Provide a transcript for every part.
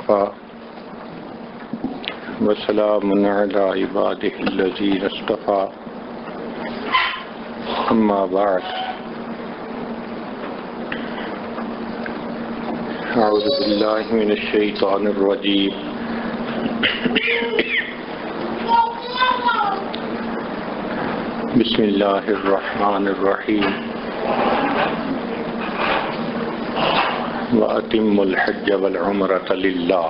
وكفى وسلام على عباده الذين اصطفى أما بعد أعوذ بالله من الشيطان الرجيم بسم الله الرحمن الرحيم وأتم الحج والعمرة لله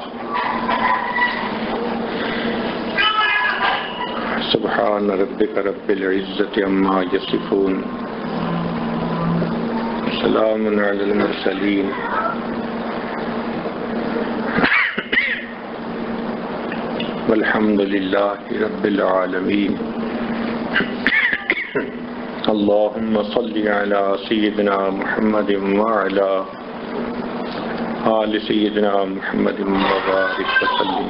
سبحان ربك رب العزة عما يصفون سلام على المرسلين والحمد لله رب العالمين اللهم صل على سيدنا محمد وعلى آل سيدنا محمد وبارك وسلم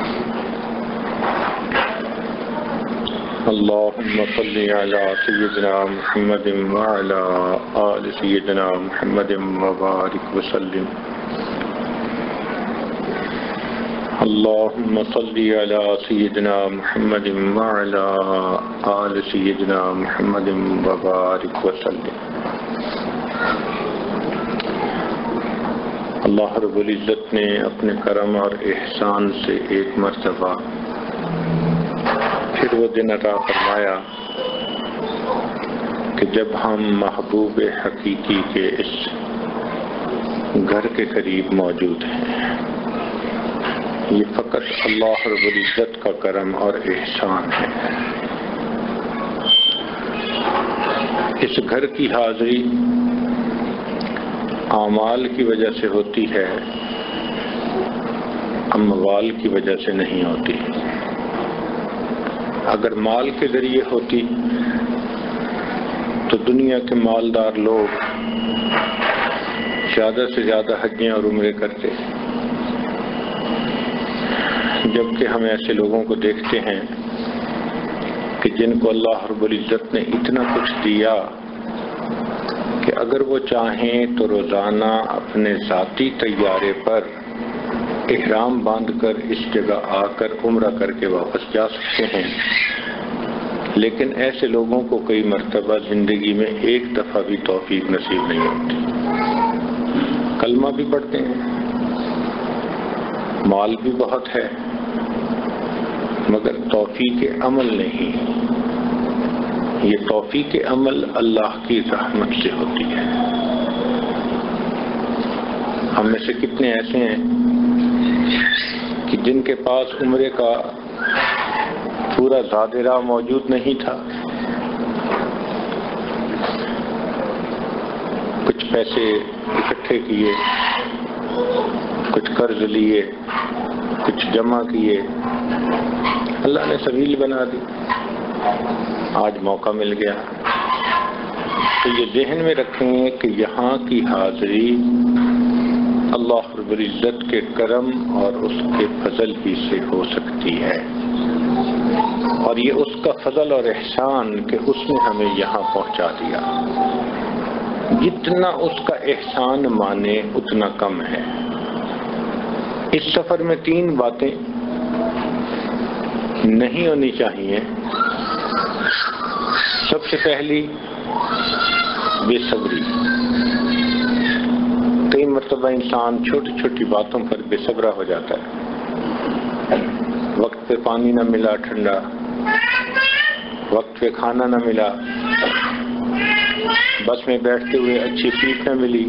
اللهم صل على سيدنا محمد وعلى آل سيدنا محمد وبارك وسلم اللهم صل على سيدنا محمد وعلى آل سيدنا محمد وبارك وسلم اللہ رب العزت نے اپنے کرم اور احسان سے ایک مرتبہ پھر وہ دن عطا فرمایا کہ جب ہم محبوب حقیقی کے اس گھر کے قریب موجود ہیں۔ یہ فقط اللہ رب العزت کا کرم اور احسان ہے۔ اس گھر کی حاضری اعمال کی وجہ سے ہوتی ہے، اموال کی وجہ سے نہیں ہوتی۔ اگر مال کے ذریعے ہوتی تو دنیا کے مالدار لوگ زیادہ سے زیادہ حجیں اور عمرے کرتے، جبکہ ہم ایسے لوگوں کو دیکھتے ہیں کہ جن کو اللہ رب العزت نے اتنا کچھ دیا کہ اگر وہ چاہیں تو روزانہ اپنے ذاتی طیارے پر احرام باندھ کر اس جگہ آ کر عمرہ کر کے واپس جا سکتے ہیں، لیکن ایسے لوگوں کو کئی مرتبہ زندگی میں ایک دفعہ بھی توفیق نصیب نہیں ہوتی۔ کلمہ بھی پڑھتے ہیں، مال بھی بہت ہے، مگر توفیق عمل نہیں۔ یہ توفیق عمل اللہ کی رحمت سے ہوتی ہے۔ ہم میں سے کتنے ایسے ہیں کہ جن کے پاس عمرے کا پورا زاد راہ موجود نہیں تھا، کچھ پیسے اکٹھے کیے، کچھ قرض لیے، کچھ جمع کیے، اللہ نے سبیل بنا دی، آج موقع مل گیا۔ تو یہ ذہن میں رکھیں کہ یہاں کی حاضری اللہ رب العزت کے کرم اور اس کے فضل ہی سے ہو سکتی ہے، اور یہ اس کا فضل اور احسان کہ اس نے ہمیں یہاں پہنچا دیا۔ جتنا اس کا احسان مانے اتنا کم ہے۔ اس سفر میں 3 باتیں نہیں ہونی چاہیے۔ سب سے پہلی بے صبری۔ کئی مرتبہ انسان چھوٹی چھوٹی باتوں پر بے صبر ہو جاتا ہے۔ وقت پہ پانی نہ ملا ٹھنڈا، وقت پہ کھانا نہ ملا، بس میں بیٹھتے ہوئے اچھی سیٹ نہ ملی،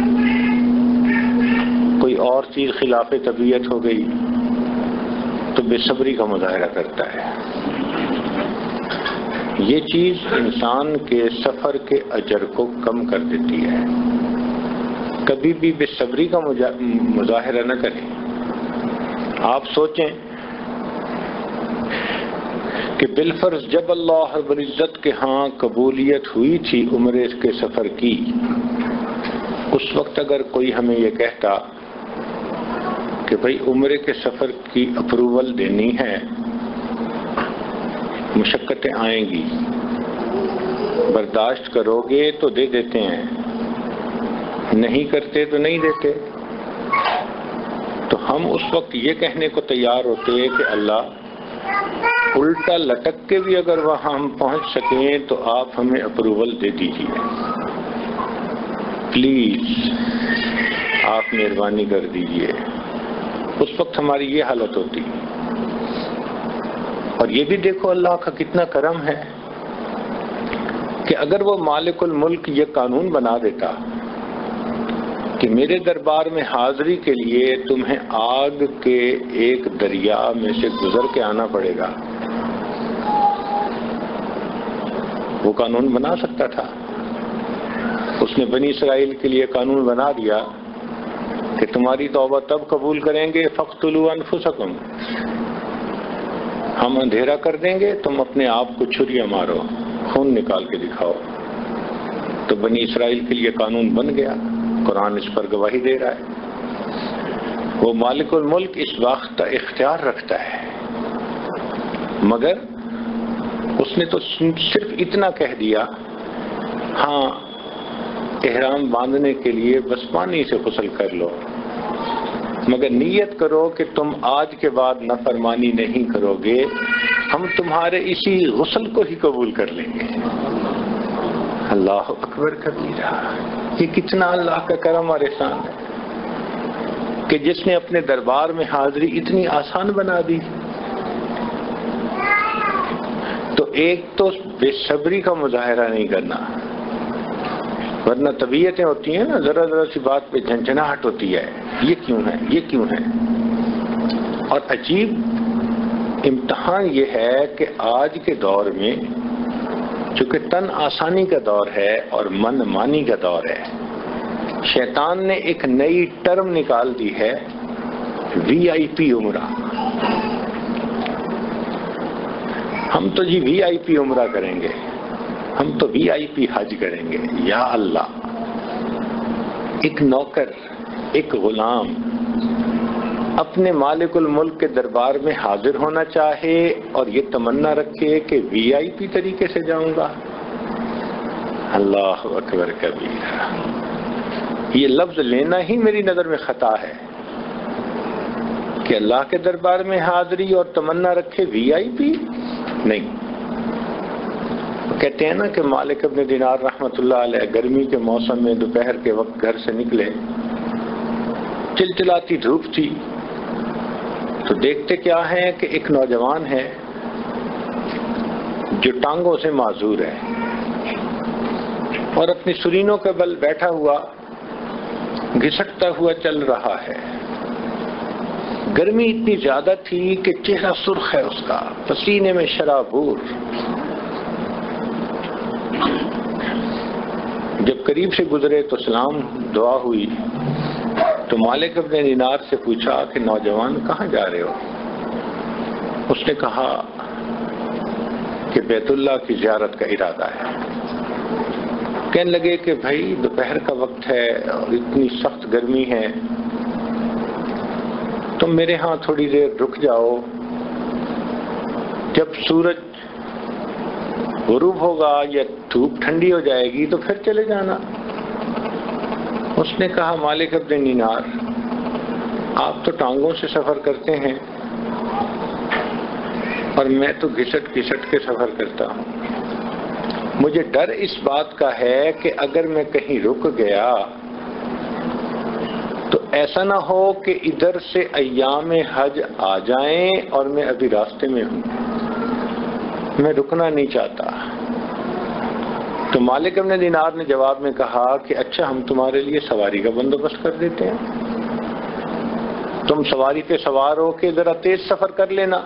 کوئی اور چیز خلاف طبیعت ہو گئی، تو بے صبری کا مظاہرہ کرتا ہے۔ یہ چیز انسان کے سفر کے اجر کو کم کر دیتی ہے۔ کبھی بھی بے صبری کا مظاہرہ نہ کریں۔ آپ سوچیں کہ بالفرض جب اللہ رب العزت کے ہاں قبولیت ہوئی تھی عمرے کے سفر کی، اس وقت اگر کوئی ہمیں یہ کہتا کہ بھئی عمرے کے سفر کی اپروول دینی ہے، مشقتیں آئیں گی، برداشت کرو گے تو دے دیتے ہیں، نہیں کرتے تو نہیں دیتے، تو ہم ہم اس وقت یہ کہنے کو تیار ہوتے کہ اللہ الٹا لٹک کے بھی اگر وہاں ہم پہنچ سکیں تو آپ ہمیں اپروول دے دیجیے، پلیز آپ مہربانی کر دیجیے۔ اس وقت ہماری یہ حالت ہوتی۔ اور یہ بھی دیکھو اللہ کا کتنا کرم ہے کہ اگر وہ مالک الملک یہ قانون بنا دیتا کہ میرے دربار میں حاضری کے لیے تمہیں آگ کے ایک دریا میں سے گزر کے آنا پڑے گا، وہ قانون بنا سکتا تھا۔ اس نے بنی اسرائیل کے لیے قانون بنا دیا کہ تمہاری توبہ تب قبول کریں گے فاقتلوا انفسکم، ہم اندھیرا کر دیں گے، تم اپنے آپ کو چھریاں مارو، خون نکال کے دکھاؤ۔ تو بنی اسرائیل کے لیے قانون بن گیا، قرآن اس پر گواہی دے رہا ہے۔ وہ مالک الملک اس وقت اختیار رکھتا ہے، مگر اس نے تو صرف اتنا کہہ دیا، ہاں احرام باندھنے کے لیے بس پانی سے غسل کر لو، مگر نیت کرو کہ تم آج کے بعد نافرمانی نہیں کرو گے، ہم تمہارے اسی غسل کو ہی قبول کر لیں گے۔ اللہ اکبر کبیرہ، یہ کتنا اللہ کا کرم اور احسان ہے کہ جس نے اپنے دربار میں حاضری اتنی آسان بنا دی۔ تو ایک تو بے صبری کا مظاہرہ نہیں کرنا، ورنہ طبیعتیں ہوتی ہیں نا، ذرا ذرا سی بات پہ جھنجھناہٹ ہوتی ہے، یہ کیوں ہے، یہ کیوں ہے۔ اور عجیب امتحان یہ ہے کہ آج کے دور میں چونکہ تن آسانی کا دور ہے اور من مانی کا دور ہے، شیطان نے ایک نئی ٹرم نکال دی ہے، وی آئی پی عمرہ۔ ہم تو جی وی آئی پی عمرہ کریں گے، ہم تو وی آئی پی حج کریں گے۔ یا اللہ، ایک نوکر، ایک غلام اپنے مالک الملک کے دربار میں حاضر ہونا چاہے اور یہ تمنا رکھے کہ وی آئی پی طریقے سے جاؤں گا، اللہ اکبر کبیرہ۔ یہ لفظ لینا ہی میری نظر میں خطا ہے کہ اللہ کے دربار میں حاضری اور تمنا رکھے وی آئی پی نہیں۔ کہتے ہیں نا کہ مالک ابن دینار رحمت اللہ علیہ گرمی کے موسم میں دوپہر کے وقت گھر سے نکلے، چلچلاتی دھوپ تھی، تو دیکھتے کیا ہے کہ ایک نوجوان ہے جو ٹانگوں سے معذور ہے اور اپنی سرینوں کے بل بیٹھا ہوا گھسٹتا ہوا چل رہا ہے۔ گرمی اتنی زیادہ تھی کہ چہرہ سرخ ہے اس کا، پسینے میں شرابور۔ جب قریب سے گزرے تو سلام دعا ہوئی، تو مالک ابن دینار سے پوچھا کہ نوجوان کہاں جا رہے ہو؟ اس نے کہا کہ بیت اللہ کی زیارت کا ارادہ ہے۔ کہنے لگے کہ بھائی دوپہر کا وقت ہے اور اتنی سخت گرمی ہے، تم میرے ہاں تھوڑی دیر رک جاؤ، جب سورج غروب ہوگا یا دھوپ ٹھنڈی ہو جائے گی تو پھر چلے جانا۔ اس نے کہا مالک ابن دینار، آپ تو ٹانگوں سے سفر کرتے ہیں اور میں تو گھسٹ گھسٹ کے سفر کرتا ہوں، مجھے ڈر اس بات کا ہے کہ اگر میں کہیں رک گیا تو ایسا نہ ہو کہ ادھر سے ایام حج آ جائیں اور میں ابھی راستے میں ہوں، میں رکنا نہیں چاہتا۔ تو مالک ابن دینار نے جواب میں کہا کہ اچھا ہم تمہارے لیے سواری کا بندوبست کر دیتے ہیں، تم سواری پہ سوار ہو کے ذرا تیز سفر کر لینا۔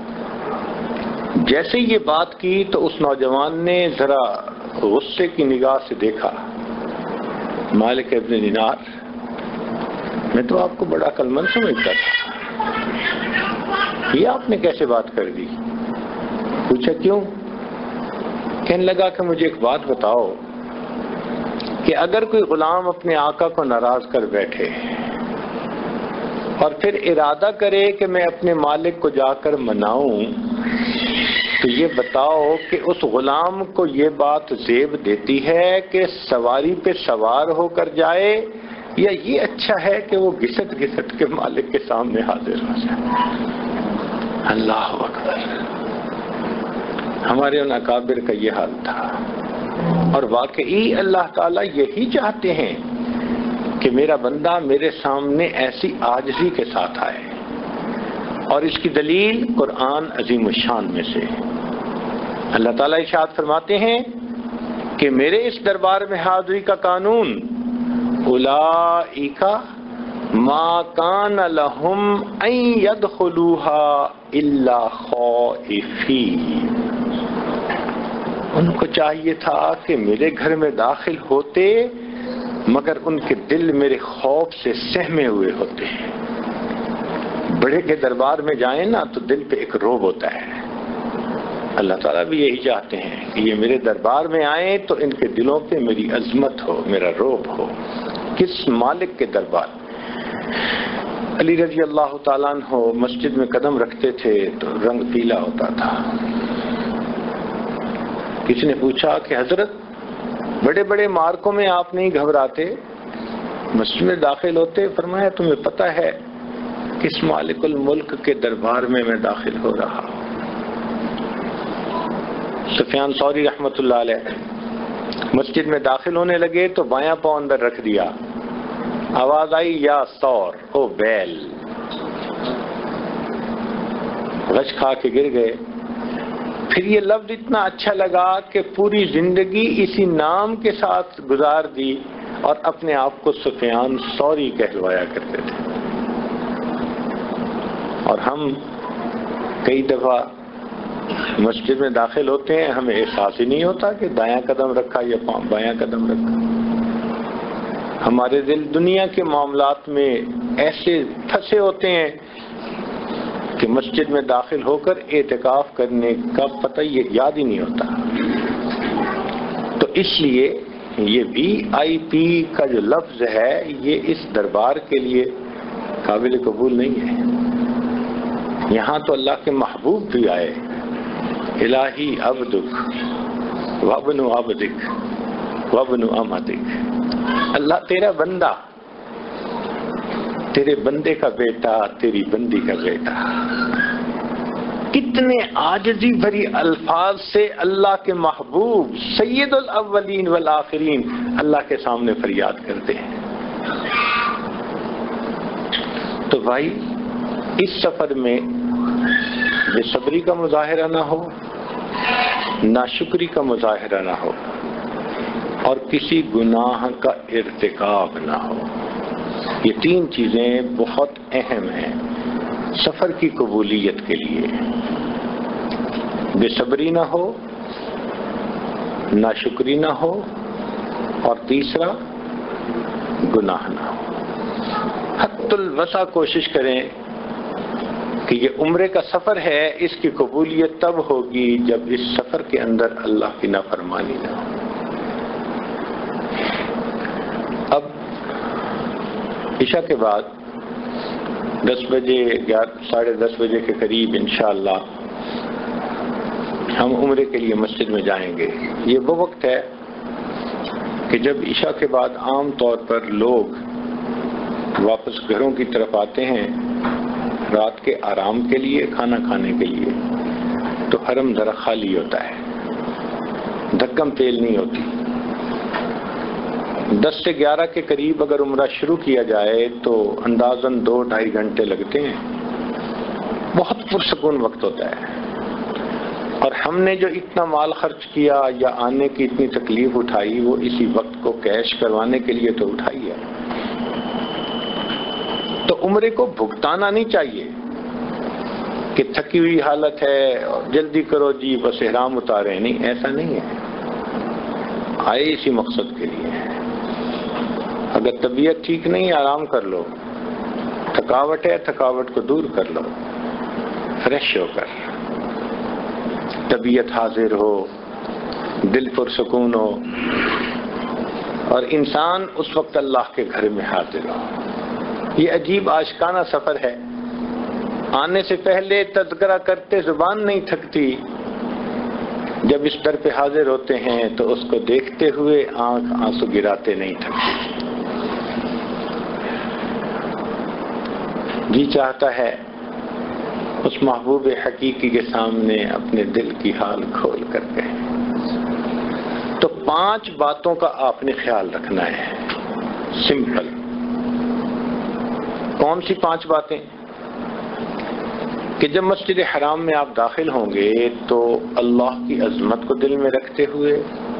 جیسے یہ بات کی تو اس نوجوان نے ذرا غصے کی نگاہ سے دیکھا، مالک ابن دینار میں تو آپ کو بڑا عقل مند سمجھتا تھا، یہ آپ نے کیسے بات کر دی؟ پوچھا کیوں؟ کہنے لگا کہ مجھے ایک بات بتاؤ کہ اگر کوئی غلام اپنے آقا کو ناراض کر بیٹھے اور پھر ارادہ کرے کہ میں اپنے مالک کو جا کر مناؤں، تو یہ بتاؤ کہ اس غلام کو یہ بات زیب دیتی ہے کہ سواری پہ سوار ہو کر جائے یا یہ اچھا ہے کہ وہ گھسٹ گھسٹ کے مالک کے سامنے حاضر ہو جائے؟ اللہ اکبر. ہمارے ان اکابر کا یہ حال تھا. اور واقعی اللہ تعالیٰ یہی چاہتے ہیں کہ میرا بندہ میرے سامنے ایسی عاجزی کے ساتھ آئے. اور اس کی دلیل قرآن عظیم الشان میں سے اللہ تعالیٰ ارشاد فرماتے ہیں کہ میرے اس دربار میں حاضری کا قانون اولئک ما کان لہم ان یدخلوها الا خائفین. ان کو چاہیے تھا کہ میرے گھر میں داخل ہوتے مگر ان کے دل میرے خوف سے سہمے ہوئے ہوتے ہیں. بڑے کے دربار میں جائیں نا تو دل پہ ایک روب ہوتا ہے. اللہ تعالیٰ بھی یہی چاہتے ہیں کہ یہ میرے دربار میں آئیں تو ان کے دلوں پہ میری عظمت ہو، میرا روب ہو. کس مالک کے دربار؟ علی رضی اللہ تعالیٰ عنہ مسجد میں قدم رکھتے تھے تو رنگ پیلا ہوتا تھا. کسی نے پوچھا کہ حضرت بڑے بڑے مارکوں میں آپ نہیں گھبراتے، مسجد میں داخل ہوتے؟ فرمایا تمہیں پتہ ہے کس مالک الملک کے دربار میں میں داخل ہو رہا ہوں. سفیان ثوری رحمۃ اللہ علیہ مسجد میں داخل ہونے لگے تو بایاں پاؤں اندر رکھ دیا. آواز آئی یا ثور، او بیل. غش کھا کے گر گئے. پھر یہ لفظ اتنا اچھا لگا کہ پوری زندگی اسی نام کے ساتھ گزار دی اور اپنے آپ کو سفیان ثوری کہلوایا کرتے تھے. اور ہم کئی دفعہ مسجد میں داخل ہوتے ہیں، ہمیں احساس ہی نہیں ہوتا کہ دایاں قدم رکھا یا بایاں قدم رکھا. ہمارے دل دنیا کے معاملات میں ایسے پھنسے ہوتے ہیں کہ مسجد میں داخل ہو کر اعتکاف کرنے کا پتہ یہ یاد ہی نہیں ہوتا. تو اس لیے یہ VIP کا جو لفظ ہے یہ اس دربار کے لیے قابل قبول نہیں ہے. یہاں تو اللہ کے محبوب بھی آئے. الہی عبدک وابن عبدک وابن امتک. اللہ تیرا بندہ، تیرے بندے کا بیٹا، تیری بندی کا بیٹا. کتنے عاجزی بھری الفاظ سے اللہ کے محبوب سید الاولین والآخرین اللہ کے سامنے فریاد کرتے ہیں. تو بھائی اس سفر میں بے صبری کا مظاہرہ نہ ہو، ناشکری کا مظاہرہ نہ ہو، اور کسی گناہ کا ارتکاب نہ ہو. یہ تین چیزیں بہت اہم ہیں سفر کی قبولیت کے لیے. بے صبری نہ ہو، ناشکری نہ ہو، اور تیسرا گناہ نہ ہو. حد الوسع کوشش کریں کہ یہ عمرے کا سفر ہے، اس کی قبولیت تب ہوگی جب اس سفر کے اندر اللہ کی نافرمانی نہ ہو. اب عشاء کے بعد 10 بجے 10:30 بجے کے قریب انشاءاللہ ہم عمرے کے لیے مسجد میں جائیں گے. یہ وہ وقت ہے کہ جب عشاء کے بعد عام طور پر لوگ واپس گھروں کی طرف آتے ہیں رات کے آرام کے لیے، کھانا کھانے کے لیے. تو حرم ذرا خالی ہوتا ہے، دھکم تیل نہیں ہوتی. 10 سے 11 کے قریب اگر عمرہ شروع کیا جائے تو اندازاً 2-2.5 گھنٹے لگتے ہیں. بہت پرسکون وقت ہوتا ہے. اور ہم نے جو اتنا مال خرچ کیا یا آنے کی اتنی تکلیف اٹھائی وہ اسی وقت کو کیش کروانے کے لیے تو اٹھائی ہے. تو عمرے کو بھگتانا نہیں چاہیے کہ تھکی ہوئی حالت ہے اور جلدی کرو جی بس احرام اتارے. نہیں، ایسا نہیں ہے. آئے اسی مقصد کے لیے. اگر طبیعت ٹھیک نہیں آرام کر لو، تھکاوٹ ہے تھکاوٹ کو دور کر لو، فریش ہو کر طبیعت حاضر ہو، دل پرسکون ہو، اور انسان اس وقت اللہ کے گھر میں حاضر ہو. یہ عجیب عاشقانہ سفر ہے. آنے سے پہلے تذکرہ کرتے زبان نہیں تھکتی، جب اس در پہ حاضر ہوتے ہیں تو اس کو دیکھتے ہوئے آنکھ آنسو گراتے نہیں تھکتی. جی چاہتا ہے اس محبوب حقیقی کے سامنے اپنے دل کی حال کھول کر کہیں۔ تو 5 باتوں کا آپ نے خیال رکھنا ہے، سمپل۔ کون سی 5 باتیں؟ کہ جب مسجد حرام میں آپ داخل ہوں گے تو اللہ کی عظمت کو دل میں رکھتے ہوئے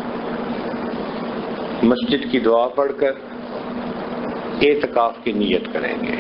مسجد کی دعا پڑھ کر اعتکاف کی نیت کریں گے۔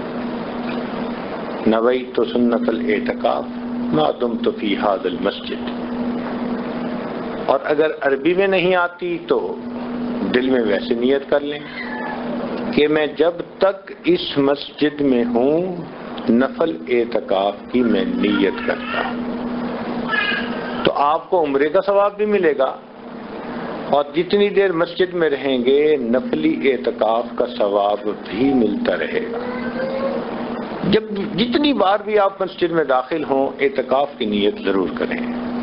نویت سنت الاعتکاف ما دمت فی ھذا المسجد۔ اور اگر عربی میں نہیں آتی تو دل میں ویسے نیت کر لیں کہ میں جب تک اس مسجد میں ہوں نفل اعتکاف کی میں نیت کرتا ہوں۔ تو آپ کو عمرے کا ثواب بھی ملے گا اور جتنی دیر مسجد میں رہیں گے نفلی اعتکاف کا ثواب بھی ملتا رہے گا۔ جتنی بار بھی آپ مسجد میں داخل ہوں اعتکاف کی نیت ضرور کریں۔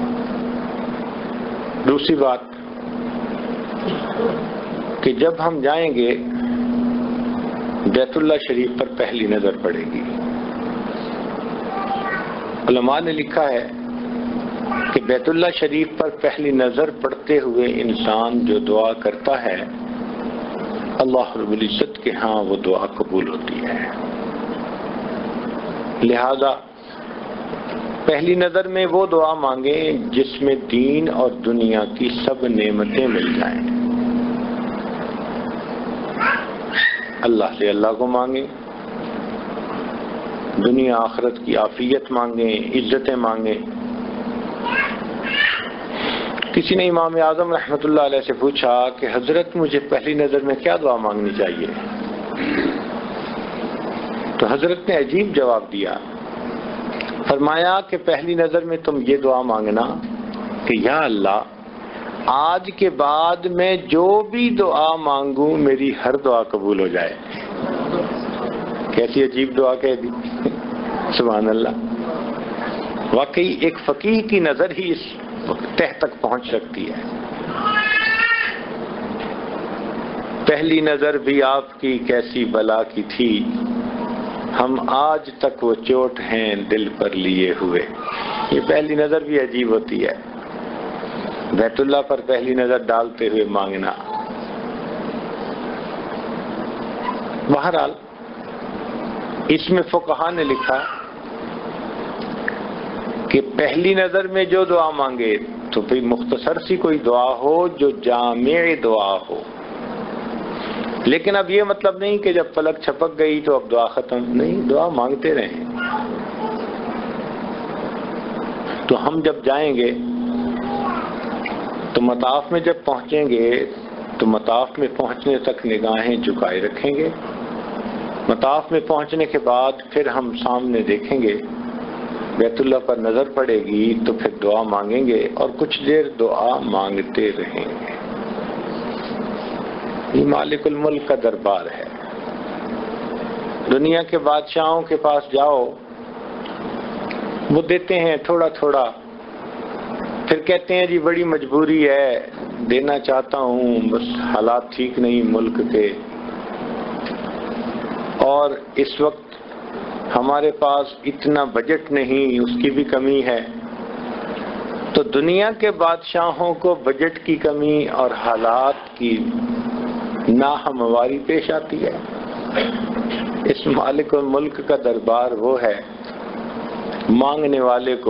دوسری بات کہ جب ہم جائیں گے بیت اللہ شریف پر پہلی نظر پڑے گی۔ علماء نے لکھا ہے کہ بیت اللہ شریف پر پہلی نظر پڑتے ہوئے انسان جو دعا کرتا ہے اللہ رب العزت کے ہاں وہ دعا قبول ہوتی ہے۔ لہذا پہلی نظر میں وہ دعا مانگیں جس میں دین اور دنیا کی سب نعمتیں مل جائیں۔ اللہ سے اللہ کو مانگیں، دنیا آخرت کی عافیت مانگیں، عزتیں مانگیں۔ کسی نے امام اعظم رحمۃ اللہ علیہ سے پوچھا کہ حضرت مجھے پہلی نظر میں کیا دعا مانگنی چاہیے؟ تو حضرت نے عجیب جواب دیا، فرمایا کہ پہلی نظر میں تم یہ دعا مانگنا کہ یا اللہ آج کے بعد میں جو بھی دعا مانگوں میری ہر دعا قبول ہو جائے۔ کیسی عجیب دعا کہہ دی، سبحان اللہ۔ واقعی ایک فقیہ کی نظر ہی اس تہ تک پہنچ سکتی ہے۔ پہلی نظر بھی آپ کی کیسی بلا کی تھی، ہم آج تک وہ چوٹ ہیں دل پر لیے ہوئے۔ یہ پہلی نظر بھی عجیب ہوتی ہے، بیت اللہ پر پہلی نظر ڈالتے ہوئے مانگنا۔ بہرحال اس میں فقہا نے لکھا کہ پہلی نظر میں جو دعا مانگے تو پھر مختصر سی کوئی دعا ہو جو جامع دعا ہو، لیکن اب یہ مطلب نہیں کہ جب پلک چھپک گئی تو اب دعا ختم، نہیں، دعا مانگتے رہیں۔ تو ہم جب جائیں گے تو مطاف میں جب پہنچیں گے تو مطاف میں پہنچنے تک نگاہیں جھکائے رکھیں گے۔ مطاف میں پہنچنے کے بعد پھر ہم سامنے دیکھیں گے، بیت اللہ پر نظر پڑے گی تو پھر دعا مانگیں گے اور کچھ دیر دعا مانگتے رہیں گے۔ یہ مالک الملک کا دربار ہے۔ دنیا کے بادشاہوں کے پاس جاؤ، وہ دیتے ہیں تھوڑا تھوڑا، پھر کہتے ہیں جی بڑی مجبوری ہے، دینا چاہتا ہوں بس حالات ٹھیک نہیں ملک کے، اور اس وقت ہمارے پاس اتنا بجٹ نہیں، اس کی بھی کمی ہے۔ تو دنیا کے بادشاہوں کو بجٹ کی کمی اور حالات کی ناہمواری پیش آتی ہے۔ اس مالک الملک کا دربار وہ ہے، مانگنے والے کو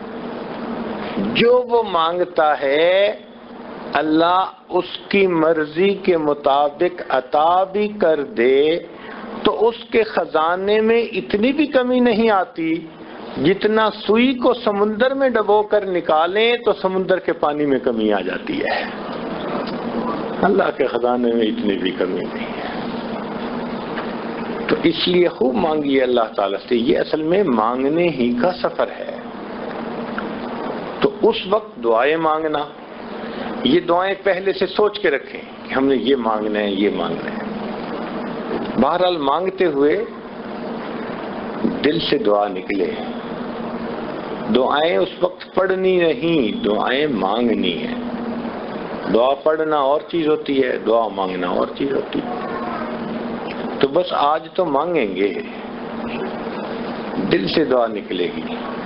جو وہ مانگتا ہے اللہ اس کی مرضی کے مطابق عطا بھی کر دے تو اس کے خزانے میں اتنی بھی کمی نہیں آتی، جتنا سوئی کو سمندر میں ڈبو کر نکالیں تو سمندر کے پانی میں کمی آ جاتی ہے۔ اللہ کے خزانے میں اتنی بھی کمی نہیں ہے۔ تو اس لیے خوب مانگیے اللہ تعالیٰ سے، یہ اصل میں مانگنے ہی کا سفر ہے۔ تو اس وقت دعائیں مانگنا، یہ دعائیں پہلے سے سوچ کے رکھیں کہ ہم نے یہ مانگنا ہے، یہ مانگنا ہے۔ بہرحال مانگتے ہوئے دل سے دعا نکلے۔ دعائیں اس وقت پڑھنی نہیں، دعائیں مانگنی ہے۔ دعا پڑھنا اور چیز ہوتی ہے، دعا مانگنا اور چیز ہوتی ہے۔ تو بس آج تو مانگیں گے، دل سے دعا نکلے گی۔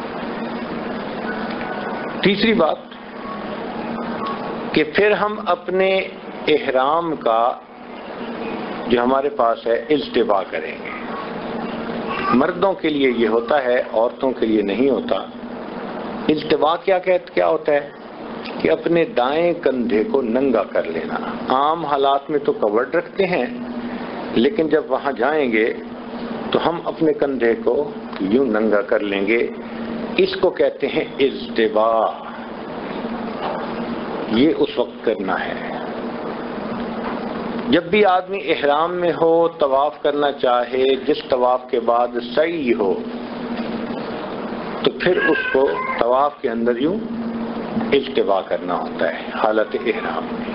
تیسری بات کہ پھر ہم اپنے احرام کا جو ہمارے پاس ہے اجتباء کریں گے۔ مردوں کے لیے یہ ہوتا ہے، عورتوں کے لیے نہیں ہوتا۔ اجتباء کیا ہوتا ہے کہ اپنے دائیں کندھے کو ننگا کر لینا۔ عام حالات میں تو کورڈ رکھتے ہیں، لیکن جب وہاں جائیں گے تو ہم اپنے کندھے کو یوں ننگا کر لیں گے، اس کو کہتے ہیں اجتباء۔ یہ اس وقت کرنا ہے جب بھی آدمی احرام میں ہو، طواف کرنا چاہے، جس طواف کے بعد سعی ہو تو پھر اس کو طواف کے اندر یوں اجتباء کرنا ہوتا ہے حالت احرام میں۔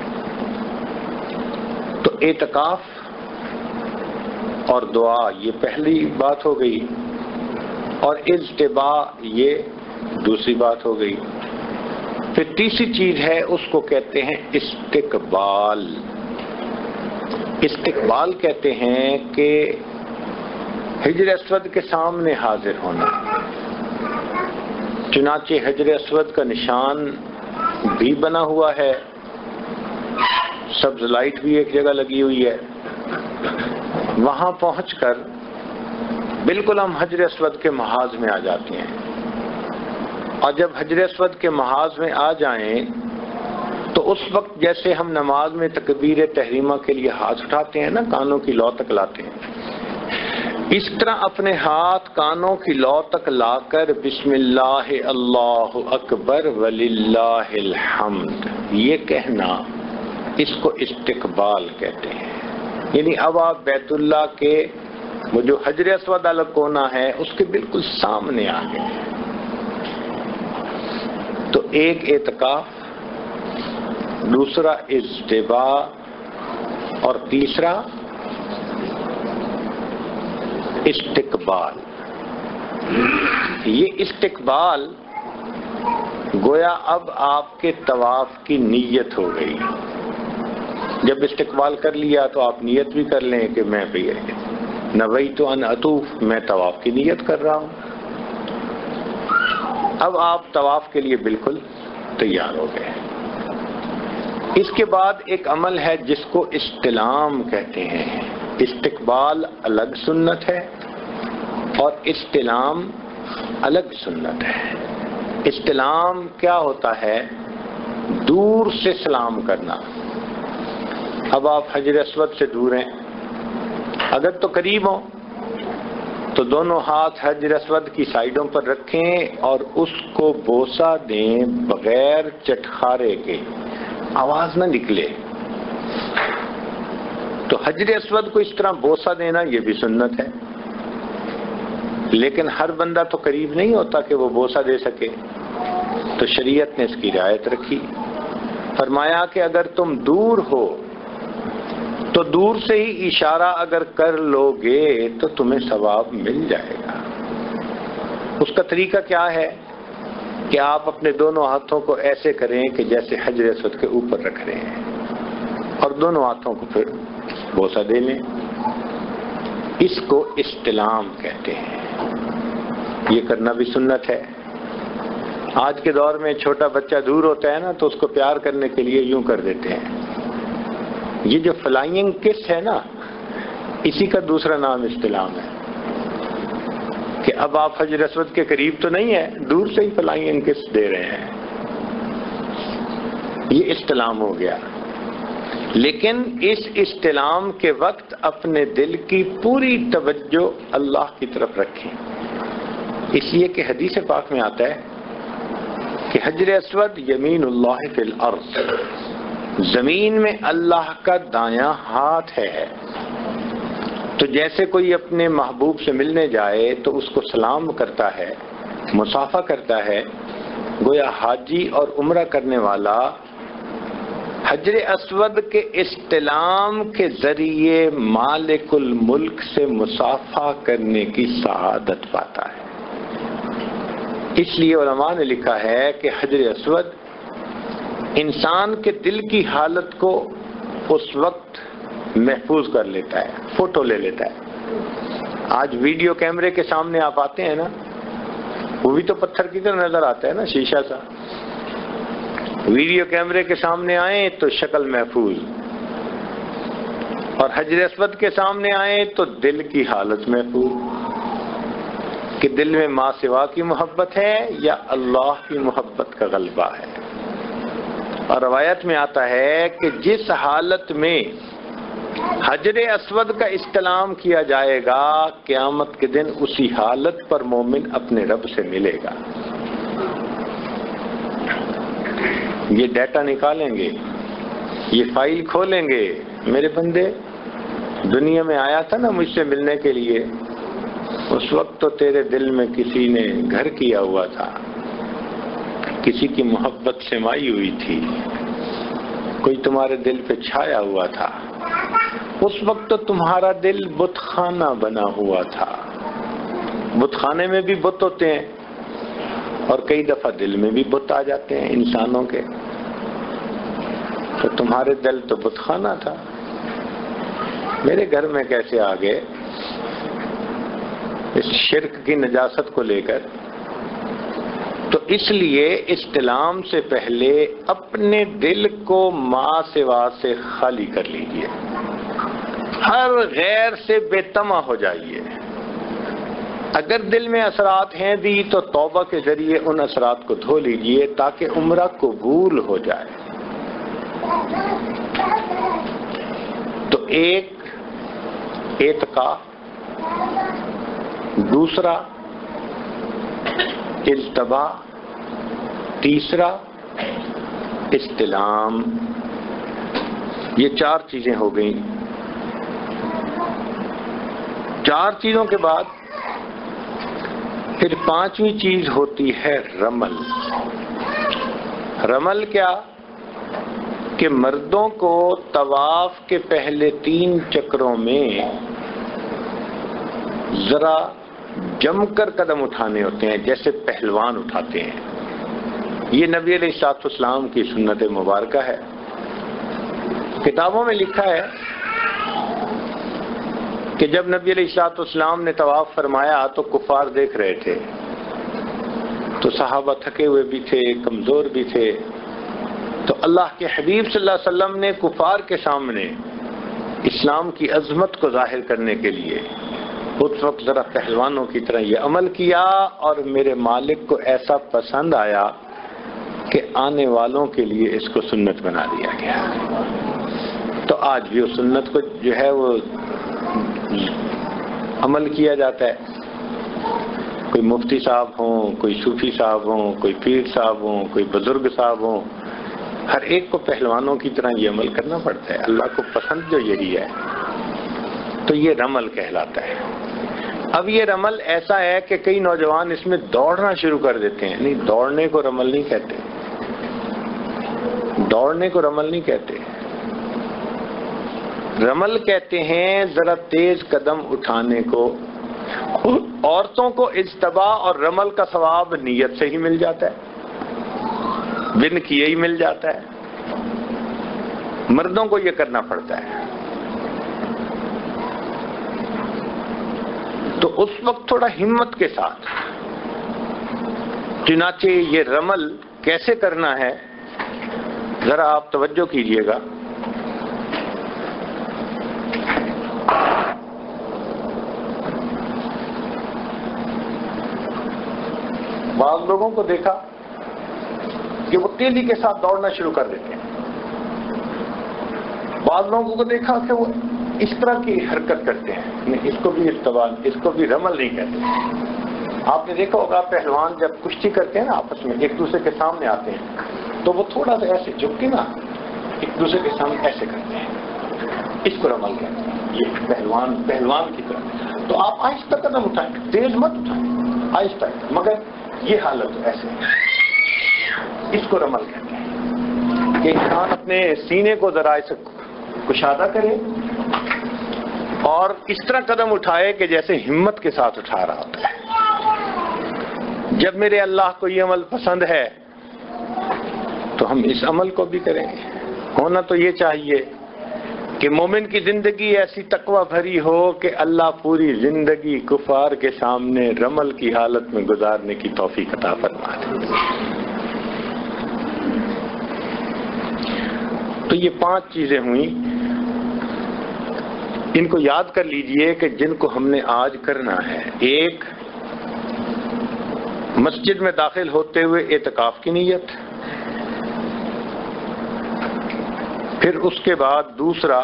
تو اعتکاف اور دعا یہ پہلی بات ہو گئی، اور اجتباء یہ دوسری بات ہو گئی۔ پھر تیسری چیز ہے، اس کو کہتے ہیں استقبال۔ استقبال کہتے ہیں کہ حجر اسود کے سامنے حاضر ہونا۔ چنانچہ حجر اسود کا نشان بھی بنا ہوا ہے، سبز لائٹ بھی ایک جگہ لگی ہوئی ہے۔ وہاں پہنچ کر بالکل ہم حجر اسود کے محاذ میں آ جاتے ہیں، اور جب حجر اسود کے محاذ میں آ جائیں تو اس وقت جیسے ہم نماز میں تکبیر تحریمہ کے لیے ہاتھ اٹھاتے ہیں نا، کانوں کی لو تک لاتے ہیں، اس طرح اپنے ہاتھ کانوں کی لو تک لا کر بسم اللہ اللہ اکبر وللہ الحمد یہ کہنا، اس کو استقبال کہتے ہیں۔ یعنی اب آپ بیت اللہ کے وہ جو حجر اسود والا کونا ہے اس کے بالکل سامنے آ گئے۔ تو ایک اعتکاف، دوسرا اجتباء، اور تیسرا استقبال۔ یہ استقبال گویا اب آپ کے طواف کی نیت ہو گئی۔ جب استقبال کر لیا تو آپ نیت بھی کر لیں کہ میں بھی نویت ان اطوف، میں طواف کی نیت کر رہا ہوں۔ اب آپ طواف کے لیے بالکل تیار ہو گئے۔ اس کے بعد ایک عمل ہے جس کو استلام کہتے ہیں۔ استقبال الگ سنت ہے اور استلام الگ سنت ہے۔ استلام کیا ہوتا ہے؟ دور سے سلام کرنا۔ اب آپ حجر اسود سے دور ہیں، اگر تو قریب ہوں تو دونوں ہاتھ حجر اسود کی سائیڈوں پر رکھیں اور اس کو بوسہ دیں بغیر چٹخارے کے، آواز نہ نکلے۔ تو حجر اسود کو اس طرح بوسہ دینا یہ بھی سنت ہے، لیکن ہر بندہ تو قریب نہیں ہوتا کہ وہ بوسہ دے سکے، تو شریعت نے اس کی رعایت رکھی۔ فرمایا کہ اگر تم دور ہو تو دور سے ہی اشارہ اگر کر لو گے تو تمہیں ثواب مل جائے گا۔ اس کا طریقہ کیا ہے کہ آپ اپنے دونوں ہاتھوں کو ایسے کریں کہ جیسے حجر اسود کے اوپر رکھ رہے ہیں، اور دونوں ہاتھوں کو پھر بوسہ دے لیں۔ اس کو استلام کہتے ہیں۔ یہ کرنا بھی سنت ہے۔ آج کے دور میں چھوٹا بچہ دور ہوتا ہے نا تو اس کو پیار کرنے کے لیے یوں کر دیتے ہیں۔ یہ جو فلائنگ کس ہے نا، اسی کا دوسرا نام استلام ہے، کہ اب آپ حجر اسود کے قریب تو نہیں ہے، دور سے ہی فلائنگ کس دے رہے ہیں۔ یہ استلام ہو گیا۔ لیکن اس استلام کے وقت اپنے دل کی پوری توجہ اللہ کی طرف رکھیں، اس لیے کہ حدیث پاک میں آتا ہے کہ حجر اسود یمین اللہ فی الارض، زمین میں اللہ کا دایاں ہاتھ ہے۔ تو جیسے کوئی اپنے محبوب سے ملنے جائے تو اس کو سلام کرتا ہے، مصافحہ کرتا ہے، گویا حاجی اور عمرہ کرنے والا حجر اسود کے استلام کے ذریعے مالک الملک سے مصافحہ کرنے کی سعادت پاتا ہے۔ اس لیے علماء نے لکھا ہے کہ حجر اسود انسان کے دل کی حالت کو اس وقت محفوظ کر لیتا ہے، فوٹو لے لیتا ہے۔ آج ویڈیو کیمرے کے سامنے آپ آتے ہیں نا، وہ بھی تو پتھر کی طرح نظر آتا ہے نا، شیشہ سا. ویڈیو کیمرے کے سامنے آئیں تو شکل محفوظ، اور حجر اسود کے سامنے آئیں تو دل کی حالت محفوظ، کہ دل میں ما سوا کی محبت ہے یا اللہ کی محبت کا غلبہ ہے. اور روایت میں آتا ہے کہ جس حالت میں حجر اسود کا استلام کیا جائے گا، قیامت کے دن اسی حالت پر مومن اپنے رب سے ملے گا. یہ ڈیٹا نکالیں گے، یہ فائل کھولیں گے. میرے بندے، دنیا میں آیا تھا نا مجھ سے ملنے کے لیے، اس وقت تو تیرے دل میں کسی نے گھر کیا ہوا تھا، کسی کی محبت سمائی ہوئی تھی، کوئی تمہارے دل پہ چھایا ہوا تھا. اس وقت تو تمہارا دل بت خانہ بنا ہوا تھا. بت خانے میں بھی بت ہوتے ہیں، اور کئی دفعہ دل میں بھی بت آ جاتے ہیں انسانوں کے. تو تمہارے دل تو بت خانہ تھا، میرے گھر میں کیسے آ گئے؟ اس شرک کی نجاست کو لے کر. تو اس لیے استلام سے پہلے اپنے دل کو ما سوا سے خالی کر لیجئے، ہر غیر سے بے طمع ہو جائیے. اگر دل میں اثرات ہیں بھی تو توبہ کے ذریعے ان اثرات کو دھو لیجئے تاکہ عمرہ قبول ہو جائے. تو ایک اعتقاد، دوسرا اجتباء، تیسرا استلام. یہ 4 چیزیں ہو گئیں. 4 چیزوں کے بعد پھر 5ویں چیز ہوتی ہے رمل. رمل کیا؟ کہ مردوں کو طواف کے پہلے 3 چکروں میں ذرا جم کر قدم اٹھانے ہوتے ہیں، جیسے پہلوان اٹھاتے ہیں. یہ نبی علیہ الصلوۃ والسلام کی سنت مبارکہ ہے. کتابوں میں لکھا ہے کہ جب نبی علیہ الصلوۃ والسلام نے طواف فرمایا تو کفار دیکھ رہے تھے، تو صحابہ تھکے ہوئے بھی تھے، کمزور بھی تھے. تو اللہ کے حبیب صلی اللہ علیہ وسلم نے کفار کے سامنے اسلام کی عظمت کو ظاہر کرنے کے لیے اس وقت ذرا پہلوانوں کی طرح یہ عمل کیا، اور میرے مالک کو ایسا پسند آیا کہ آنے والوں کے لیے اس کو سنت بنا دیا گیا. تو آج بھی اس سنت کو جو ہے وہ عمل کیا جاتا ہے. کوئی مفتی صاحب ہوں، کوئی صوفی صاحب ہوں، کوئی پیر صاحب ہوں، کوئی بزرگ صاحب ہوں، ہر ایک کو پہلوانوں کی طرح یہ عمل کرنا پڑتا ہے. اللہ کو پسند جو یہی ہے. تو یہ رمل کہلاتا ہے. اب یہ رمل ایسا ہے کہ کئی نوجوان اس میں دوڑنا شروع کر دیتے ہیں. نہیں، دوڑنے کو رمل نہیں کہتے، دوڑنے کو رمل نہیں کہتے. رمل کہتے ہیں ذرا تیز قدم اٹھانے کو. عورتوں کو اجتباء اور رمل کا ثواب نیت سے ہی مل جاتا ہے، بن کیے ہی مل جاتا ہے. مردوں کو یہ کرنا پڑتا ہے. تو اس وقت تھوڑا ہمت کے ساتھ. چنانچہ یہ رمل کیسے کرنا ہے ذرا آپ توجہ کیجئے گا. بعض لوگوں کو دیکھا کہ وہ تیزی کے ساتھ دوڑنا شروع کر دیتے ہیں. بعض لوگوں کو دیکھا کہ وہ اس طرح کی حرکت کرتے ہیں. اس کو بھی استوال، اس کو بھی رمل نہیں کہتے. آپ نے دیکھا ہوگا پہلوان جب کشتی کرتے ہیں نا آپس میں، ایک دوسرے کے سامنے آتے ہیں تو وہ تھوڑا سا ایسے جھک کے نا ایک دوسرے کے سامنے ایسے کرتے ہیں. اس کو رمل کہتے ہیں. یہ پہلوان کی طرح. تو آپ آہستہ قدم اٹھائیں، تیز مت اٹھائیں، آہستہ، مگر یہ حالت ایسے. اس کو رمل کہتے ہیں کہ انسان اپنے سینے کو ذرا ایسے کشادہ کرے اور اس طرح قدم اٹھائے کہ جیسے ہمت کے ساتھ اٹھا رہا ہوتا ہے. جب میرے اللہ کو یہ عمل پسند ہے تو ہم اس عمل کو بھی کریں گے. ہونا تو یہ چاہیے کہ مومن کی زندگی ایسی تقوی بھری ہو کہ اللہ پوری زندگی کفار کے سامنے رمل کی حالت میں گزارنے کی توفیق عطا فرما دے۔ تو یہ 5 چیزیں ہوئیں، ان کو یاد کر لیجئے کہ جن کو ہم نے آج کرنا ہے۔ ایک، مسجد میں داخل ہوتے ہوئے اعتکاف کی نیت، پھر اس کے بعد دوسرا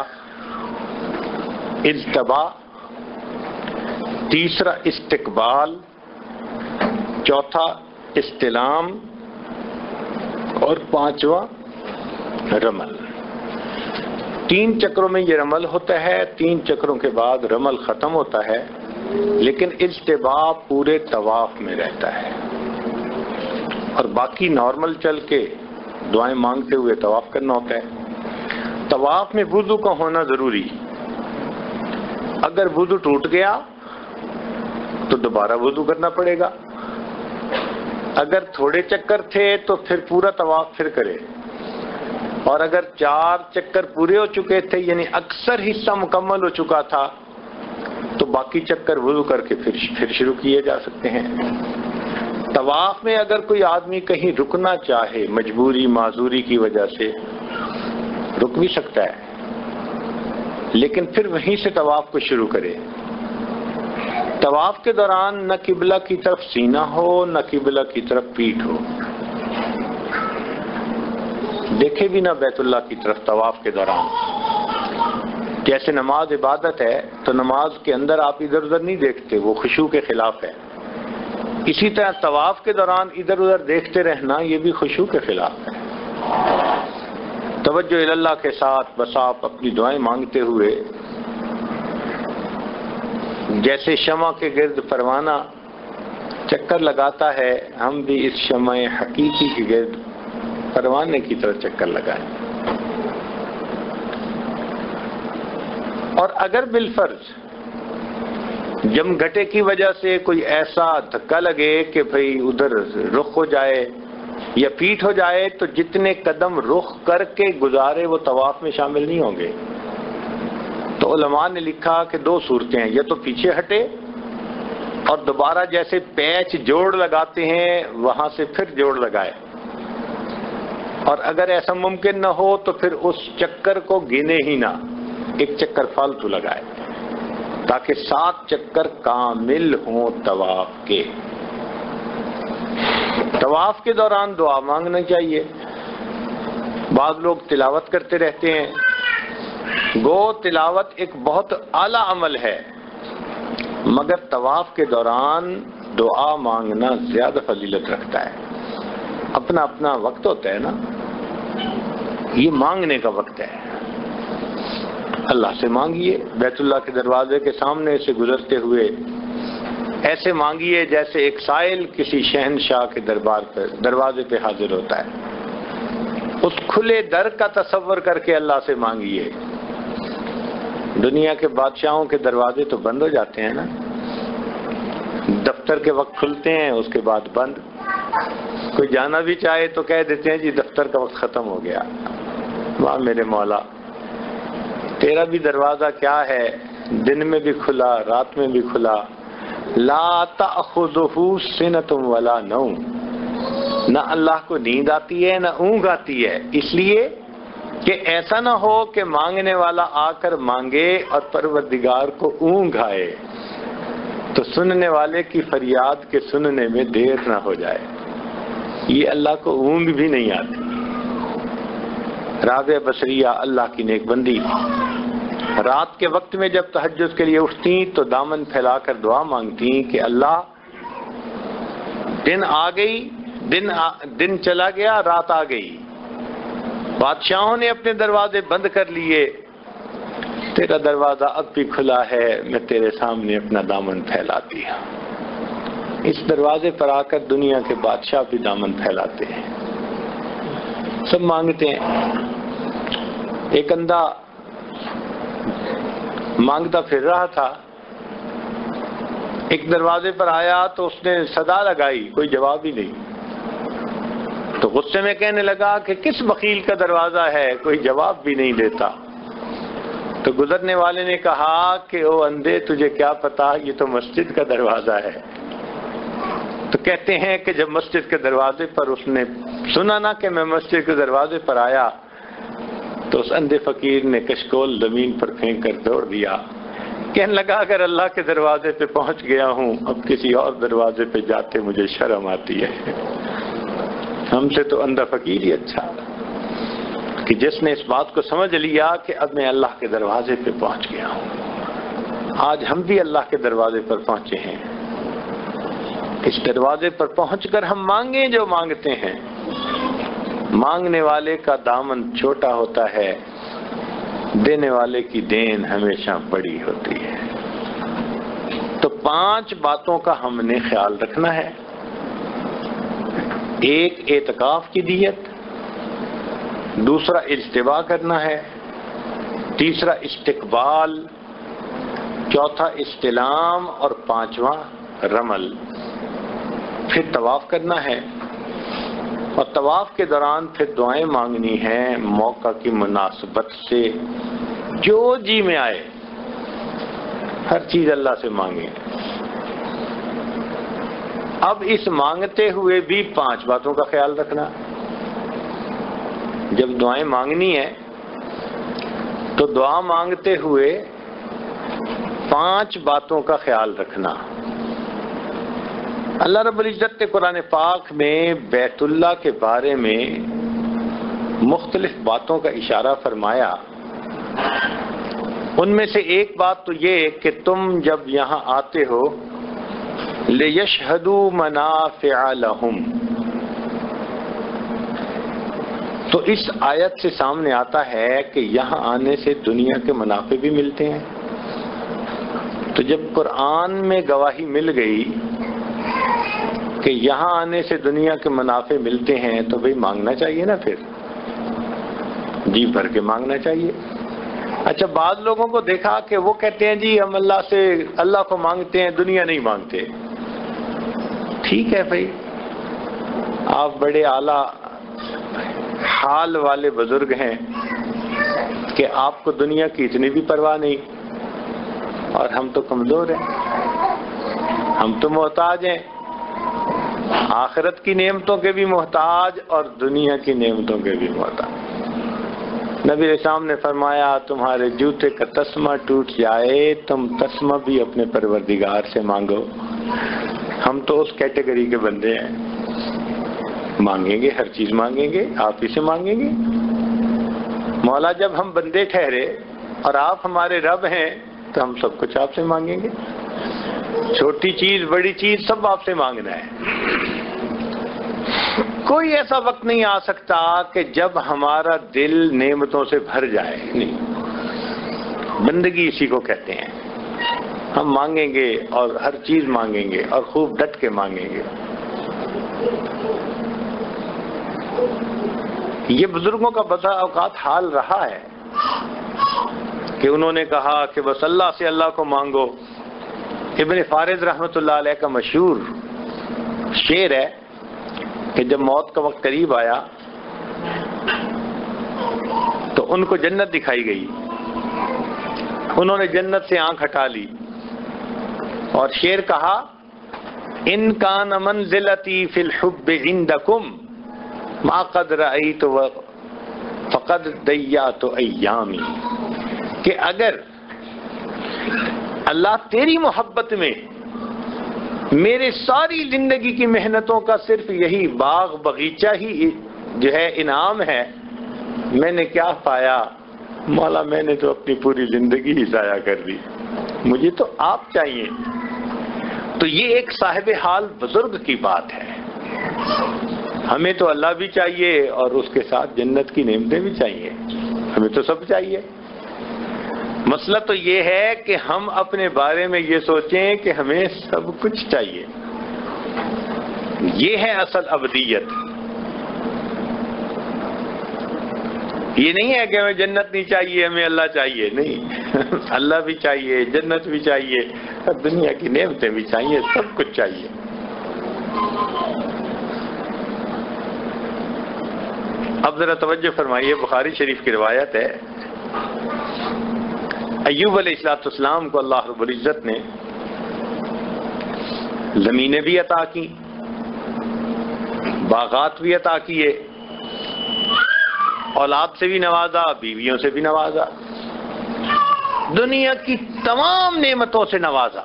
اجتباء، تیسرا استقبال، چوتھا استلام، اور 5واں رمل۔ 3 چکروں میں یہ رمل ہوتا ہے، 3 چکروں کے بعد رمل ختم ہوتا ہے، لیکن اجتباء پورے طواف میں رہتا ہے، اور باقی نارمل چل کے دعائیں مانگتے ہوئے طواف کرنا ہوتا ہے۔ طواف میں وضو کا ہونا ضروری، اگر وضو ٹوٹ گیا تو دوبارہ وضو کرنا پڑے گا، اگر تھوڑے چکر تھے تو پھر پورا طواف پھر کرے، اور اگر 4 چکر پورے ہو چکے تھے یعنی اکثر حصہ مکمل ہو چکا تھا تو باقی چکر وضو کر کے پھر شروع کیے جا سکتے ہیں۔ طواف میں اگر کوئی آدمی کہیں رکنا چاہے مجبوری معذوری کی وجہ سے رک بھی سکتا ہے، لیکن پھر وہیں سے طواف کو شروع کرے۔ طواف کے دوران نہ قبلہ کی طرف سینہ ہو نہ قبلہ کی طرف پیٹھ ہو، دیکھے بھی نہ بیت اللہ کی طرف طواف کے دوران۔ جیسے نماز عبادت ہے تو نماز کے اندر آپ ادھر ادھر نہیں دیکھتے، وہ خشوع کے خلاف ہے۔ اسی طرح طواف کے دوران ادھر ادھر دیکھتے رہنا یہ بھی خشوع کے خلاف ہے۔ توجہ اللہ کے ساتھ بس آپ اپنی دعائیں مانگتے ہوئے، جیسے شمع کے گرد پروانہ چکر لگاتا ہے، ہم بھی اس شمع حقیقی کے گرد پروانے کی طرح چکر لگائیں۔ اور اگر بالفرض جم گھٹے کی وجہ سے کوئی ایسا دھکا لگے کہ بھئی ادھر رخ ہو جائے یا پیٹھ ہو جائے تو جتنے قدم رخ کر کے گزارے وہ طواف میں شامل نہیں ہوں گے۔ تو علماء نے لکھا کہ 2 صورتیں ہیں، یا تو پیچھے ہٹے اور دوبارہ جیسے پیچ جوڑ لگاتے ہیں وہاں سے پھر جوڑ لگائے، اور اگر ایسا ممکن نہ ہو تو پھر اس چکر کو گنے ہی نہ، ایک چکر فالتو لگائے، تاکہ 7 چکر کامل ہوں طواف کے۔ طواف کے دوران دعا مانگنا چاہیے۔ بعض لوگ تلاوت کرتے رہتے ہیں، گو تلاوت ایک بہت اعلیٰ عمل ہے، مگر طواف کے دوران دعا مانگنا زیادہ فضیلت رکھتا ہے۔ اپنا اپنا وقت ہوتا ہے نا، یہ مانگنے کا وقت ہے۔ اللہ سے مانگیے، بیت اللہ کے دروازے کے سامنے سے گزرتے ہوئے ایسے مانگیے جیسے ایک سائل کسی شہنشاہ کے دروازے پہ حاضر ہوتا ہے۔ اس کھلے در کا تصور کر کے اللہ سے مانگیے۔ دنیا کے بادشاہوں کے دروازے تو بند ہو جاتے ہیں نا، دفتر کے وقت کھلتے ہیں اس کے بعد بند، کوئی جانا بھی چاہے تو کہہ دیتے ہیں جی دفتر کا وقت ختم ہو گیا۔ واہ میرے مولا، تیرا بھی دروازہ کیا ہے، دن میں بھی کھلا رات میں بھی کھلا۔ لا تأخذہ سنۃ ولا نوم، نہ اللہ کو نیند آتی ہے نہ اونگ آتی ہے، اس لیے کہ ایسا نہ ہو کہ مانگنے والا آ کر مانگے اور پروردگار کو اونگ آئے تو سننے والے کی فریاد کے سننے میں دیر نہ ہو جائے۔ یہ اللہ کو اونگ بھی نہیں آتی۔ رابعہ بصریہ اللہ کی نیک بندی رات کے وقت میں جب تہجد کے لیے اٹھتی تو دامن پھیلا کر دعا مانگتی کہ اللہ دن آ گئی، دن چلا گیا، رات آ گئی، بادشاہوں نے اپنے دروازے بند کر لیے، تیرا دروازہ اب بھی کھلا ہے، میں تیرے سامنے اپنا دامن پھیلاتی ہوں۔ اس دروازے پر آ کر دنیا کے بادشاہ بھی دامن پھیلاتے ہیں، سب مانگتے ہیں۔ ایک اندھا مانگتا پھر رہا تھا، ایک دروازے پر آیا تو اس نے صدا لگائی، کوئی جواب ہی نہیں، تو غصے میں کہنے لگا کہ کس بخیل کا دروازہ ہے، کوئی جواب بھی نہیں دیتا۔ تو گزرنے والے نے کہا کہ او اندھے تجھے کیا پتا یہ تو مسجد کا دروازہ ہے. تو کہتے ہیں کہ جب مسجد کے دروازے پر اس نے سنا نا کہ میں مسجد کے دروازے پر آیا تو اس اندھے فقیر نے کشکول زمین پر پھینک کر دوڑ دیا. کہنے لگا اگر اللہ کے دروازے پہ پہنچ گیا ہوں اب کسی اور دروازے پہ جاتے مجھے شرم آتی ہے. ہم سے تو اندھا فقیر ہی اچھا کہ جس نے اس بات کو سمجھ لیا کہ اب میں اللہ کے دروازے پہ پہنچ گیا ہوں. آج ہم بھی اللہ کے دروازے پر پہنچے ہیں. اس دروازے پر پہنچ کر ہم مانگیں جو مانگتے ہیں. مانگنے والے کا دامن چھوٹا ہوتا ہے، دینے والے کی دین ہمیشہ بڑی ہوتی ہے. تو 5 باتوں کا ہم نے خیال رکھنا ہے. ایک اعتکاف کی نیت، دوسرا اجتباع کرنا ہے، تیسرا استقبال، چوتھا استلام اور 5واں رمل. پھر طواف کرنا ہے اور طواف کے دوران پھر دعائیں مانگنی ہیں موقع کی مناسبت سے، جو جی میں آئے ہر چیز اللہ سے مانگیں. اب اس مانگتے ہوئے بھی 5 باتوں کا خیال رکھنا. جب دعائیں مانگنی ہے تو دعا مانگتے ہوئے 5 باتوں کا خیال رکھنا. اللہ رب العزت نے قرآن پاک میں بیت اللہ کے بارے میں مختلف باتوں کا اشارہ فرمایا. ان میں سے ایک بات تو یہ کہ تم جب یہاں آتے ہو لِيَشْهَدُوا مَنَافِعَ لَهُمْ، تو اس آیت سے سامنے آتا ہے کہ یہاں آنے سے دنیا کے منافع بھی ملتے ہیں. تو جب قرآن میں گواہی مل گئی کہ یہاں آنے سے دنیا کے منافع ملتے ہیں تو بھئی مانگنا چاہیے نا، پھر جی بھر کے مانگنا چاہیے. اچھا بعض لوگوں کو دیکھا کہ وہ کہتے ہیں جی ہم اللہ کو مانگتے ہیں دنیا نہیں مانگتے. ٹھیک ہے بھائی، آپ بڑے اعلیٰ حال والے بزرگ ہیں کہ آپ کو دنیا کی اتنی بھی پرواہ نہیں، اور ہم تو کمزور ہیں، ہم تو محتاج ہیں، آخرت کی نعمتوں کے بھی محتاج اور دنیا کی نعمتوں کے بھی محتاج. نبی اسلام نے فرمایا تمہارے جوتے کا تسمہ ٹوٹ جائے تم تسمہ بھی اپنے پروردگار سے مانگو. ہم تو اس کیٹیگری کے بندے ہیں، مانگیں گے ہر چیز مانگیں گے، آپ ہی سے مانگیں گے. مولا جب ہم بندے ٹھہرے اور آپ ہمارے رب ہیں تو ہم سب کچھ آپ سے مانگیں گے. چھوٹی چیز بڑی چیز سب آپ سے مانگنا ہے. کوئی ایسا وقت نہیں آ سکتا کہ جب ہمارا دل نعمتوں سے بھر جائے. نہیں، بندگی اسی کو کہتے ہیں. ہم مانگیں گے اور ہر چیز مانگیں گے اور خوب ڈٹ کے مانگیں گے. یہ بزرگوں کا بسا اوقات حال رہا ہے کہ انہوں نے کہا کہ بس اللہ سے اللہ کو مانگو. ابن فارض رحمۃ اللہ علیہ کا مشہور شعر ہے کہ جب موت کا وقت قریب آیا تو ان کو جنت دکھائی گئی. انہوں نے جنت سے آنکھ ہٹا لی اور شعر کہا ان کان منزلتی فی الحب عندکم ما قد رأیت فقد ضیعت ایامی، کہ اگر اللہ تیری محبت میں میرے ساری زندگی کی محنتوں کا صرف یہی باغ بغیچہ ہی جو ہے انعام ہے، میں نے کیا پایا؟ مولا میں نے تو اپنی پوری زندگی ہی ضائع کر دی، مجھے تو آپ چاہیے. تو یہ ایک صاحب حال بزرگ کی بات ہے. ہمیں تو اللہ بھی چاہیے اور اس کے ساتھ جنت کی نعمتیں بھی چاہیے، ہمیں تو سب چاہیے. مسئلہ تو یہ ہے کہ ہم اپنے بارے میں یہ سوچیں کہ ہمیں سب کچھ چاہیے. یہ ہے اصل ابدیت. یہ نہیں ہے کہ ہمیں جنت نہیں چاہیے ہمیں اللہ چاہیے، نہیں، اللہ بھی چاہیے، جنت بھی چاہیے، دنیا کی نعمتیں بھی چاہیے، سب کچھ چاہیے. اب ذرا توجہ فرمائیے، بخاری شریف کی روایت ہے ایوب علیہ السلام کو اللہ رب العزت نے زمینیں بھی عطا کی، باغات بھی عطا کیے، اولاد سے بھی نوازا، بیویوں سے بھی نوازا، دنیا کی تمام نعمتوں سے نوازا۔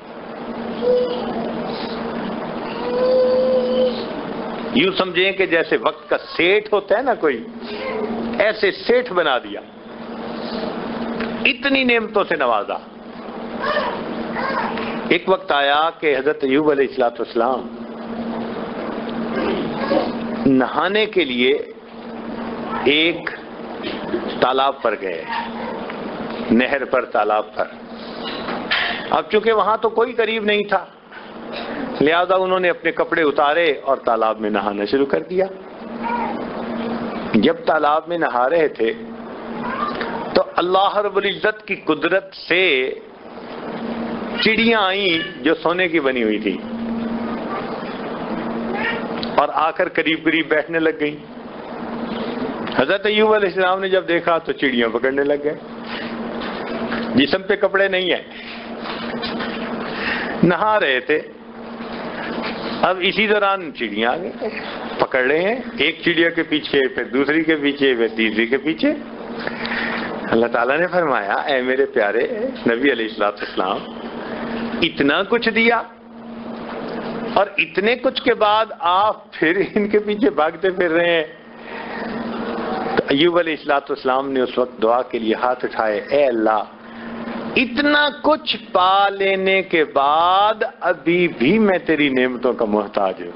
یوں سمجھیں کہ جیسے وقت کا سیٹھ ہوتا ہے نا کوئی، ایسے سیٹھ بنا دیا، اتنی نعمتوں سے نوازا۔ ایک وقت آیا کہ حضرت ایوب علیہ السلام نہانے کے لیے ایک تالاب پر گئے، نہر پر، تالاب پر۔ اب چونکہ وہاں تو کوئی قریب نہیں تھا، لہذا انہوں نے اپنے کپڑے اتارے اور تالاب میں نہانا شروع کر دیا۔ جب تالاب میں نہا رہے تھے تو اللہ رب العزت کی قدرت سے چڑیاں آئیں جو سونے کی بنی ہوئی تھی، اور آ کر قریب قریب بیٹھنے لگ گئیں۔ حضرت ایوب علیہ السلام نے جب دیکھا تو چڑیاں پکڑنے لگ گئے، جسم پہ کپڑے نہیں ہیں، نہا رہے تھے۔ اب اسی دوران چڑیاں آ گئے، پکڑ رہے ہیں، ایک چڑیا کے پیچھے، پھر دوسری کے پیچھے، پھر تیسری کے پیچھے۔ اللہ تعالیٰ نے فرمایا اے میرے پیارے نبی علیہ السلام، اتنا کچھ دیا اور اتنے کچھ کے بعد آپ پھر ان کے پیچھے بھاگتے پھر رہے ہیں۔ تو ایوب علیہ السلام نے اس وقت دعا کے لیے ہاتھ اٹھائے، اے اللہ، اتنا کچھ پا لینے کے بعد ابھی بھی میں تیری نعمتوں کا محتاج ہوں۔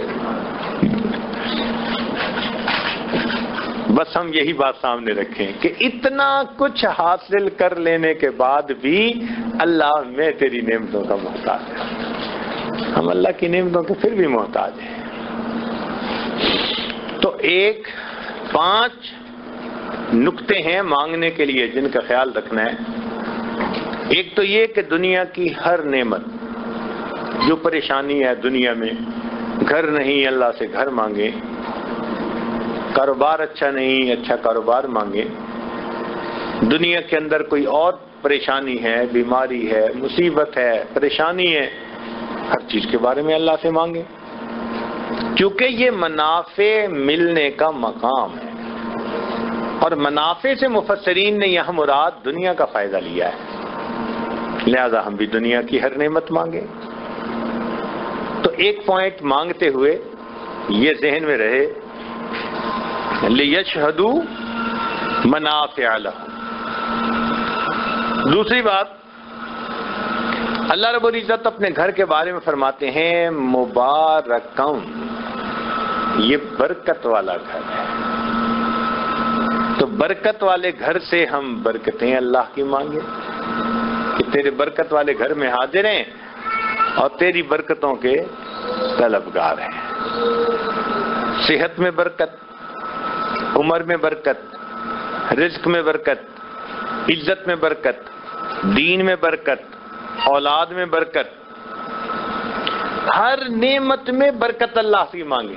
بس ہم یہی بات سامنے رکھیں کہ اتنا کچھ حاصل کر لینے کے بعد بھی اللہ میں تیری نعمتوں کا محتاج ہوں۔ ہم اللہ کی نعمتوں کے پھر بھی محتاج ہیں۔ تو 5 نکتے ہیں مانگنے کے لیے جن کا خیال رکھنا ہے۔ ایک تو یہ کہ دنیا کی ہر نعمت، جو پریشانی ہے دنیا میں، گھر نہیں اللہ سے گھر مانگے، کاروبار اچھا نہیں اچھا کاروبار مانگے، دنیا کے اندر کوئی اور پریشانی ہے، بیماری ہے، مصیبت ہے، پریشانی ہے، ہر چیز کے بارے میں اللہ سے مانگے، کیونکہ یہ منافع ملنے کا مقام ہے۔ اور منافع سے مفسرین نے یہاں مراد دنیا کا فائدہ لیا ہے، لہذا ہم بھی دنیا کی ہر نعمت مانگے۔ تو ایک پوائنٹ مانگتے ہوئے یہ ذہن میں رہے، لِيَشْهَدُوا مَنَافِعَ لَهُمْ۔ دوسری بات، اللہ رب العزت اپنے گھر کے بارے میں فرماتے ہیں مبارکم، یہ برکت والا گھر ہے۔ تو برکت والے گھر سے ہم برکتیں اللہ کی مانگے کہ تیرے برکت والے گھر میں حاضر ہیں اور تیری برکتوں کے طلبگار ہیں۔ صحت میں برکت، عمر میں برکت، رزق میں برکت، عزت میں برکت، دین میں برکت، اولاد میں برکت، ہر نعمت میں برکت اللہ سے مانگے۔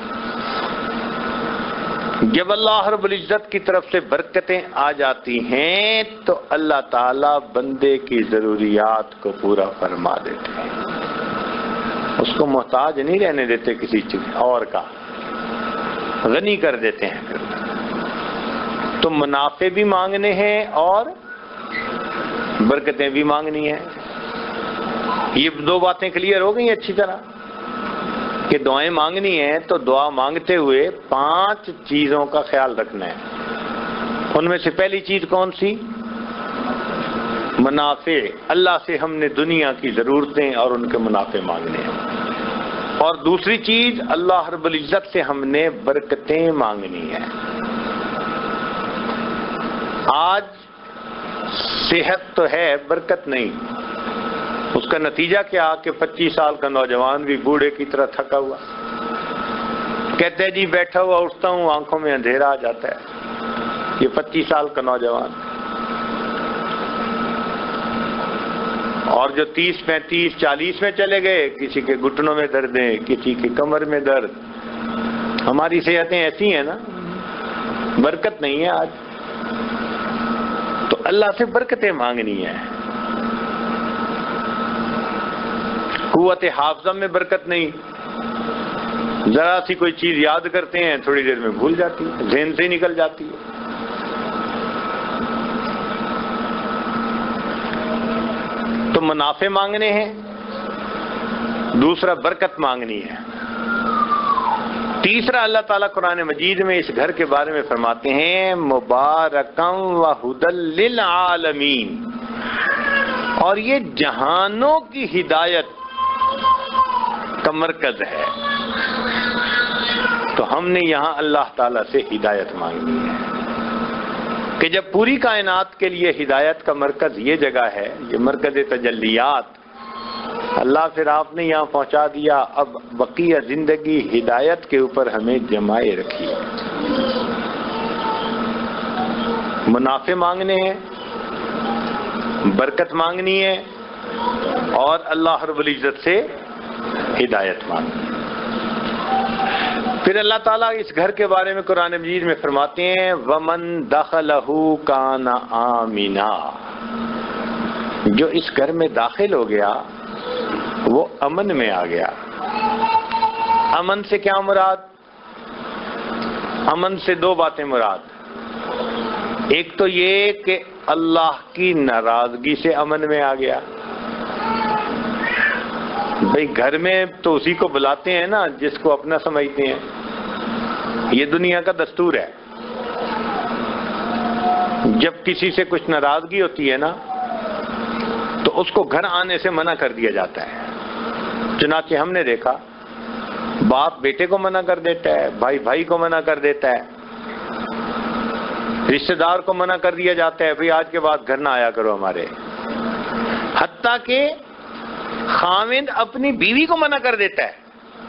جب اللہ رب العزت کی طرف سے برکتیں آ جاتی ہیں تو اللہ تعالیٰ بندے کی ضروریات کو پورا فرما دیتے ہیں، اس کو محتاج نہیں رہنے دیتے کسی چیز اور کا، غنی کر دیتے ہیں۔ پھر تو منافع بھی مانگنے ہیں اور برکتیں بھی مانگنی ہیں۔ یہ 2 باتیں کلیئر ہو گئی اچھی طرح کہ دعائیں مانگنی ہیں تو دعا مانگتے ہوئے 5 چیزوں کا خیال رکھنا ہے۔ ان میں سے پہلی چیز کون سی؟ منافع، اللہ سے ہم نے دنیا کی ضرورتیں اور ان کے منافع مانگنے ہیں۔ اور دوسری چیز، اللہ رب العزت سے ہم نے برکتیں مانگنی ہیں۔ آج صحت تو ہے، برکت نہیں، اس کا نتیجہ کیا کہ 25 سال کا نوجوان بھی بوڑھے کی طرح تھکا ہوا، کہتے ہیں جی بیٹھا ہوا اٹھتا ہوں آنکھوں میں اندھیرا آ جاتا ہے۔ یہ 25 سال کا نوجوان، اور جو 30 35 40 میں چلے گئے، کسی کے گھٹنوں میں درد ہے، کسی کے کمر میں درد۔ ہماری صحتیں ایسی ہیں نا، برکت نہیں ہے آج۔ تو اللہ سے برکتیں مانگنی ہے. قوت حافظہ میں برکت نہیں، ذرا سی کوئی چیز یاد کرتے ہیں تھوڑی دیر میں بھول جاتی ہے، ذہن سے نکل جاتی ہے. تو منافع مانگنے ہیں، دوسرا برکت مانگنی ہے. تیسرا اللہ تعالیٰ قرآن مجید میں اس گھر کے بارے میں فرماتے ہیں مبارکم وہدی للعالمین، اور یہ جہانوں کی ہدایت کا مرکز ہے. تو ہم نے یہاں اللہ تعالیٰ سے ہدایت مانگنی ہے کہ جب پوری کائنات کے لیے ہدایت کا مرکز یہ جگہ ہے، یہ مرکز تجلیات، اللہ پھر آپ نے یہاں پہنچا دیا، اب بقیہ زندگی ہدایت کے اوپر ہمیں جمائے رکھی. منافع مانگنے ہیں، برکت مانگنی ہے، اور اللہ رب العزت سے ہدایت مانگنی. پھر اللہ تعالیٰ اس گھر کے بارے میں قرآن مجید میں فرماتے ہیں وَمَن دَخَلَهُ كَانَ آمِنًا، جو اس گھر میں داخل ہو گیا وہ امن میں آ گیا. امن سے کیا مراد؟ امن سے دو باتیں مراد. ایک تو یہ کہ اللہ کی ناراضگی سے امن میں آ گیا. بھئی گھر میں تو اسی کو بلاتے ہیں نا جس کو اپنا سمجھتے ہیں، یہ دنیا کا دستور ہے. جب کسی سے کچھ ناراضگی ہوتی ہے نا تو اس کو گھر آنے سے منع کر دیا جاتا ہے. چنانچہ ہم نے دیکھا باپ بیٹے کو منع کر دیتا ہے، بھائی بھائی کو منع کر دیتا ہے، رشتہ دار کو منع کر دیا جاتا ہے بھئی آج کے بعد گھر نہ آیا کرو ہمارے. حتیٰ کہ خاوند اپنی بیوی کو منع کر دیتا ہے،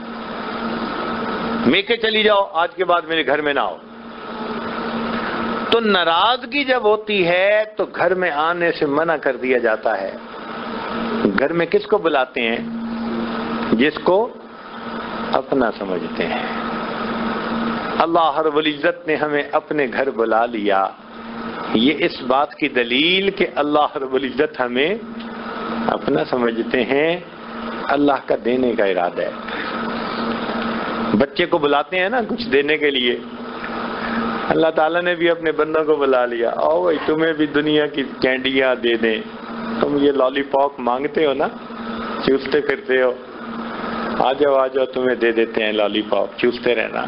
میکے چلی جاؤ آج کے بعد میرے گھر میں نہ آؤ. تو ناراضگی جب ہوتی ہے تو گھر میں آنے سے منع کر دیا جاتا ہے. گھر میں کس کو بلاتے ہیں؟ جس کو اپنا سمجھتے ہیں. اللہ رب العزت نے ہمیں اپنے گھر بلا لیا، یہ اس بات کی دلیل کہ اللہ رب العزت ہمیں اپنا سمجھتے ہیں، اللہ کا دینے کا ارادہ ہے. بچے کو بلاتے ہیں نا کچھ دینے کے لیے، اللہ تعالیٰ نے بھی اپنے بندوں کو بلا لیا، آؤ بھائی تمہیں بھی دنیا کی کینڈیاں دے دیں، تم یہ لالی پاپ مانگتے ہو نا، چوستے پھرتے ہو، آ جاؤ تمہیں دے دیتے ہیں لالی پاپ، چوستے رہنا.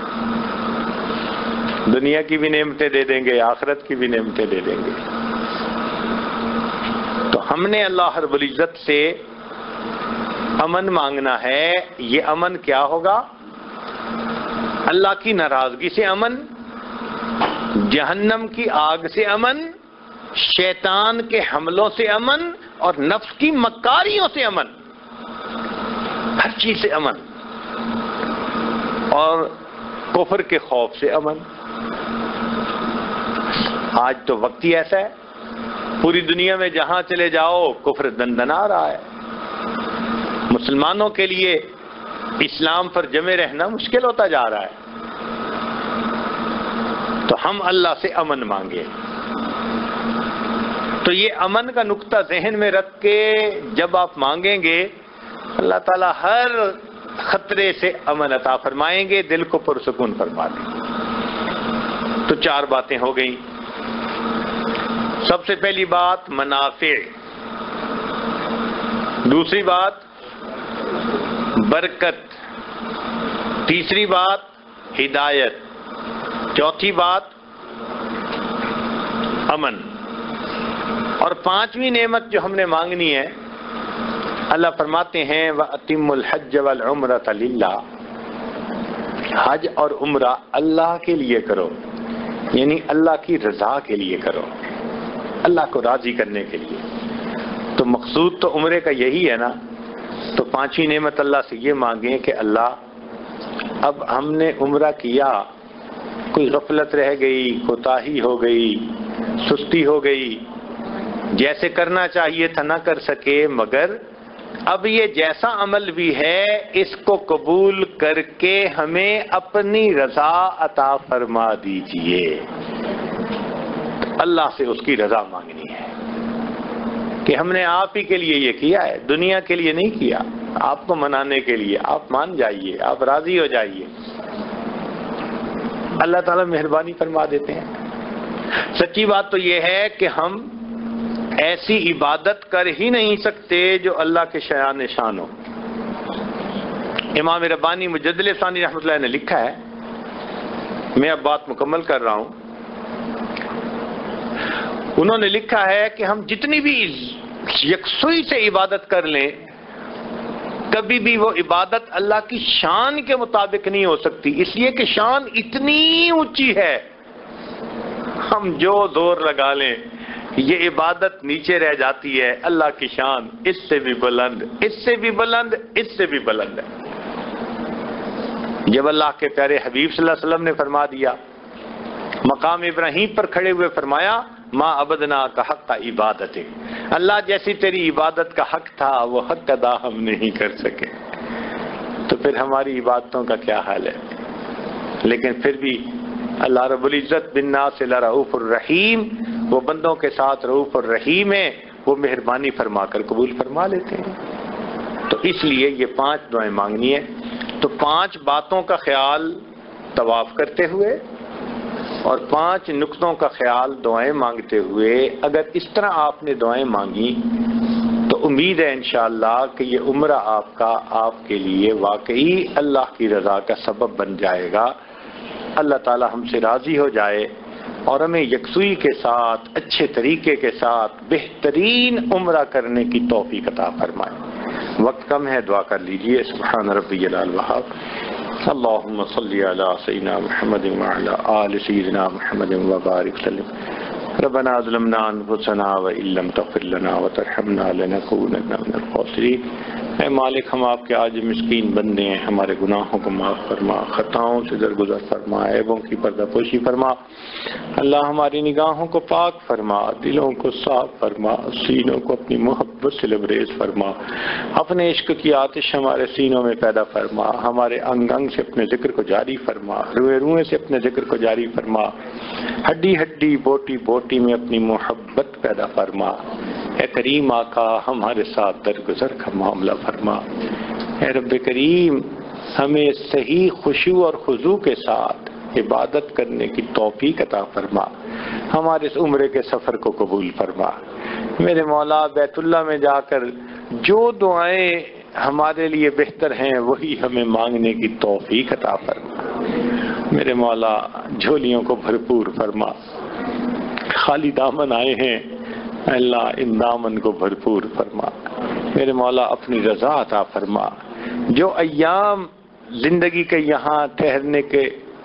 دنیا کی بھی نعمتیں دے دیں گے، آخرت کی بھی نعمتیں دے دیں گے. تو ہم نے اللہ رب العزت سے امن مانگنا ہے. یہ امن کیا ہوگا؟ اللہ کی ناراضگی سے امن، جہنم کی آگ سے امن، شیطان کے حملوں سے امن، اور نفس کی مکاریوں سے امن، ہر چیز سے امن، اور کفر کے خوف سے امن. آج تو وقت ہی ایسا ہے، پوری دنیا میں جہاں چلے جاؤ کفر دندنا رہا ہے. مسلمانوں کے لیے اسلام پر جمے رہنا مشکل ہوتا جا رہا ہے. تو ہم اللہ سے امن مانگے. تو یہ امن کا نقطہ ذہن میں رکھ کے جب آپ مانگیں گے اللہ تعالیٰ ہر خطرے سے امن عطا فرمائیں گے، دل کو پرسکون فرما دیں گے. تو چار باتیں ہو گئیں. سب سے پہلی بات منافع، دوسری بات برکت، تیسری بات ہدایت، چوتھی بات امن، اور پانچویں نعمت جو ہم نے مانگنی ہے اللہ فرماتے ہیں وَأَتِمُّ الْحَجَّ وَالْعُمْرَةَ لِلَّهِ، حج اور عمرہ اللہ کے لیے کرو، یعنی اللہ کی رضا کے لیے کرو، اللہ کو راضی کرنے کے لیے. تو مقصود تو عمرے کا یہی ہے نا. تو پانچویں نعمت اللہ سے یہ مانگیں کہ اللہ اب ہم نے عمرہ کیا، کوئی غفلت رہ گئی، کوتاہی ہو گئی، سستی ہو گئی، جیسے کرنا چاہیے تھا نہ کر سکے، مگر اب یہ جیسا عمل بھی ہے اس کو قبول کر کے ہمیں اپنی رضا عطا فرما دیجئے. اللہ سے اس کی رضا مانگنی ہے کہ ہم نے آپ ہی کے لیے یہ کیا ہے، دنیا کے لیے نہیں کیا، آپ کو منانے کے لیے۔ آپ مان جائیے، آپ راضی ہو جائیے، اللہ تعالیٰ مہربانی فرما دیتے ہیں۔ سچی بات تو یہ ہے کہ ہم ایسی عبادت کر ہی نہیں سکتے جو اللہ کے شایان شان ہو۔ امام ربانی مجدد ثانی رحمۃ اللہ نے لکھا ہے، میں اب بات مکمل کر رہا ہوں، انہوں نے لکھا ہے کہ ہم جتنی بھی یکسوئی سے عبادت کر لیں، کبھی بھی وہ عبادت اللہ کی شان کے مطابق نہیں ہو سکتی، اس لیے کہ شان اتنی اونچی ہے، ہم جو زور لگا لیں یہ عبادت نیچے رہ جاتی ہے، اللہ کی شان اس سے بھی بلند، اس سے بھی بلند، اس سے بھی بلند ہے۔ جب اللہ کے پیارے حبیب صلی اللہ علیہ وسلم نے فرما دیا، مقام ابراہیم پر کھڑے ہوئے فرمایا، ما عبدنا کا حق عبادت، اللہ جیسی تیری عبادت کا حق تھا وہ حق ادا ہم نہیں کر سکے، تو پھر ہماری عبادتوں کا کیا حال ہے؟ لیکن پھر بھی اللہ رب العزت بالناس لرؤوف الرحیم، وہ بندوں کے ساتھ رؤوف الرحیم ہے، وہ مہربانی فرما کر قبول فرما لیتے ہیں۔ تو اس لیے یہ 5 دعائیں مانگنی ہے۔ تو 5 باتوں کا خیال طواف کرتے ہوئے اور 5 نقطوں کا خیال دعائیں مانگتے ہوئے، اگر اس طرح آپ نے دعائیں مانگی تو امید ہے انشاءاللہ کہ یہ عمرہ آپ کے لیے واقعی اللہ کی رضا کا سبب بن جائے گا۔ اللہ تعالی ہم سے راضی ہو جائے اور ہمیں یکسوئی کے ساتھ، اچھے طریقے کے ساتھ بہترین عمرہ کرنے کی توفیق عطا فرمائے۔ وقت کم ہے، دعا کر لیجئے۔ سبحان ربی الوہاب، اللہم صلی علی سیدنا محمد وعلی آل سیدنا محمد وبارک وسلم۔ ربنا ظلمنا انفسنا وان لم تغفر لنا وترحمنا لنکونن من الخاسرین۔ اے مالک، ہم آپ کے عاجز مسکین بندے ہیں، ہمارے گناہوں کو معاف فرما، خطاؤں سے درگزر فرما، عیبوں کی پردہ پوشی فرما۔ اللہ ہماری نگاہوں کو پاک فرما، دلوں کو صاف فرما، سینوں کو اپنی محبت سے لبریز فرما، اپنے عشق کی آتش ہمارے سینوں میں پیدا فرما، ہمارے انگ انگ سے اپنے ذکر کو جاری فرما، روئے روئے سے اپنے ذکر کو جاری فرما، ہڈی ہڈی بوٹی بوٹی میں اپنی محبت پیدا فرما۔ اے کریم آقا، ہمارے ساتھ درگزر کا معاملہ فرما۔ اے رب کریم، ہمیں صحیح خشوع اور خضوع کے ساتھ عبادت کرنے کی توفیق عطا فرما، ہمارے اس عمرے کے سفر کو قبول فرما۔ میرے مولا، بیت اللہ میں جا کر جو دعائیں ہمارے لیے بہتر ہیں وہی ہمیں مانگنے کی توفیق عطا فرما۔ میرے مولا، جھولیوں کو بھرپور فرما، خالی دامن آئے ہیں، اللہ ان دامن کو بھرپور فرما۔ میرے مولا، اپنی رضا عطا فرما۔ جو ایام زندگی کے یہاں ٹھہرنے کے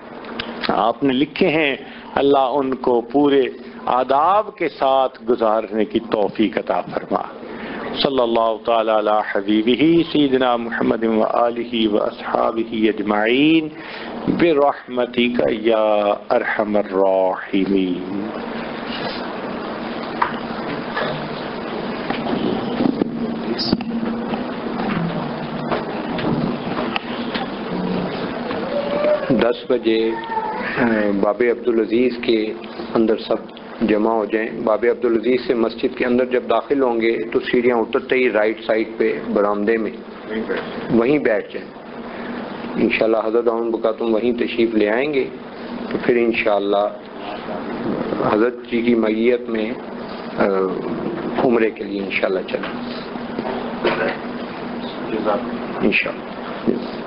آپ نے لکھے ہیں، اللہ ان کو پورے آداب کے ساتھ گزارنے کی توفیق عطا فرما۔ صلی اللہ تعالی علی حبیبہ سیدنا محمد وآلہ واصحابہ اجمعین برحمتک یا ارحم الراحمین۔ دس بجے باب عبدالعزیز کے اندر سب جمع ہو جائیں۔ باب عبدالعزیز سے مسجد کے اندر جب داخل ہوں گے تو سیڑھیاں اترتے ہی رائٹ سائڈ پہ برآمدے میں وہیں بیٹھ جائیں۔ انشاءاللہ حضرت دامن بکاتم وہیں تشریف لے آئیں گے، تو پھر انشاءاللہ حضرت جی کی معیت میں عمرے کے لیے انشاءاللہ چلیں انشاءاللہ۔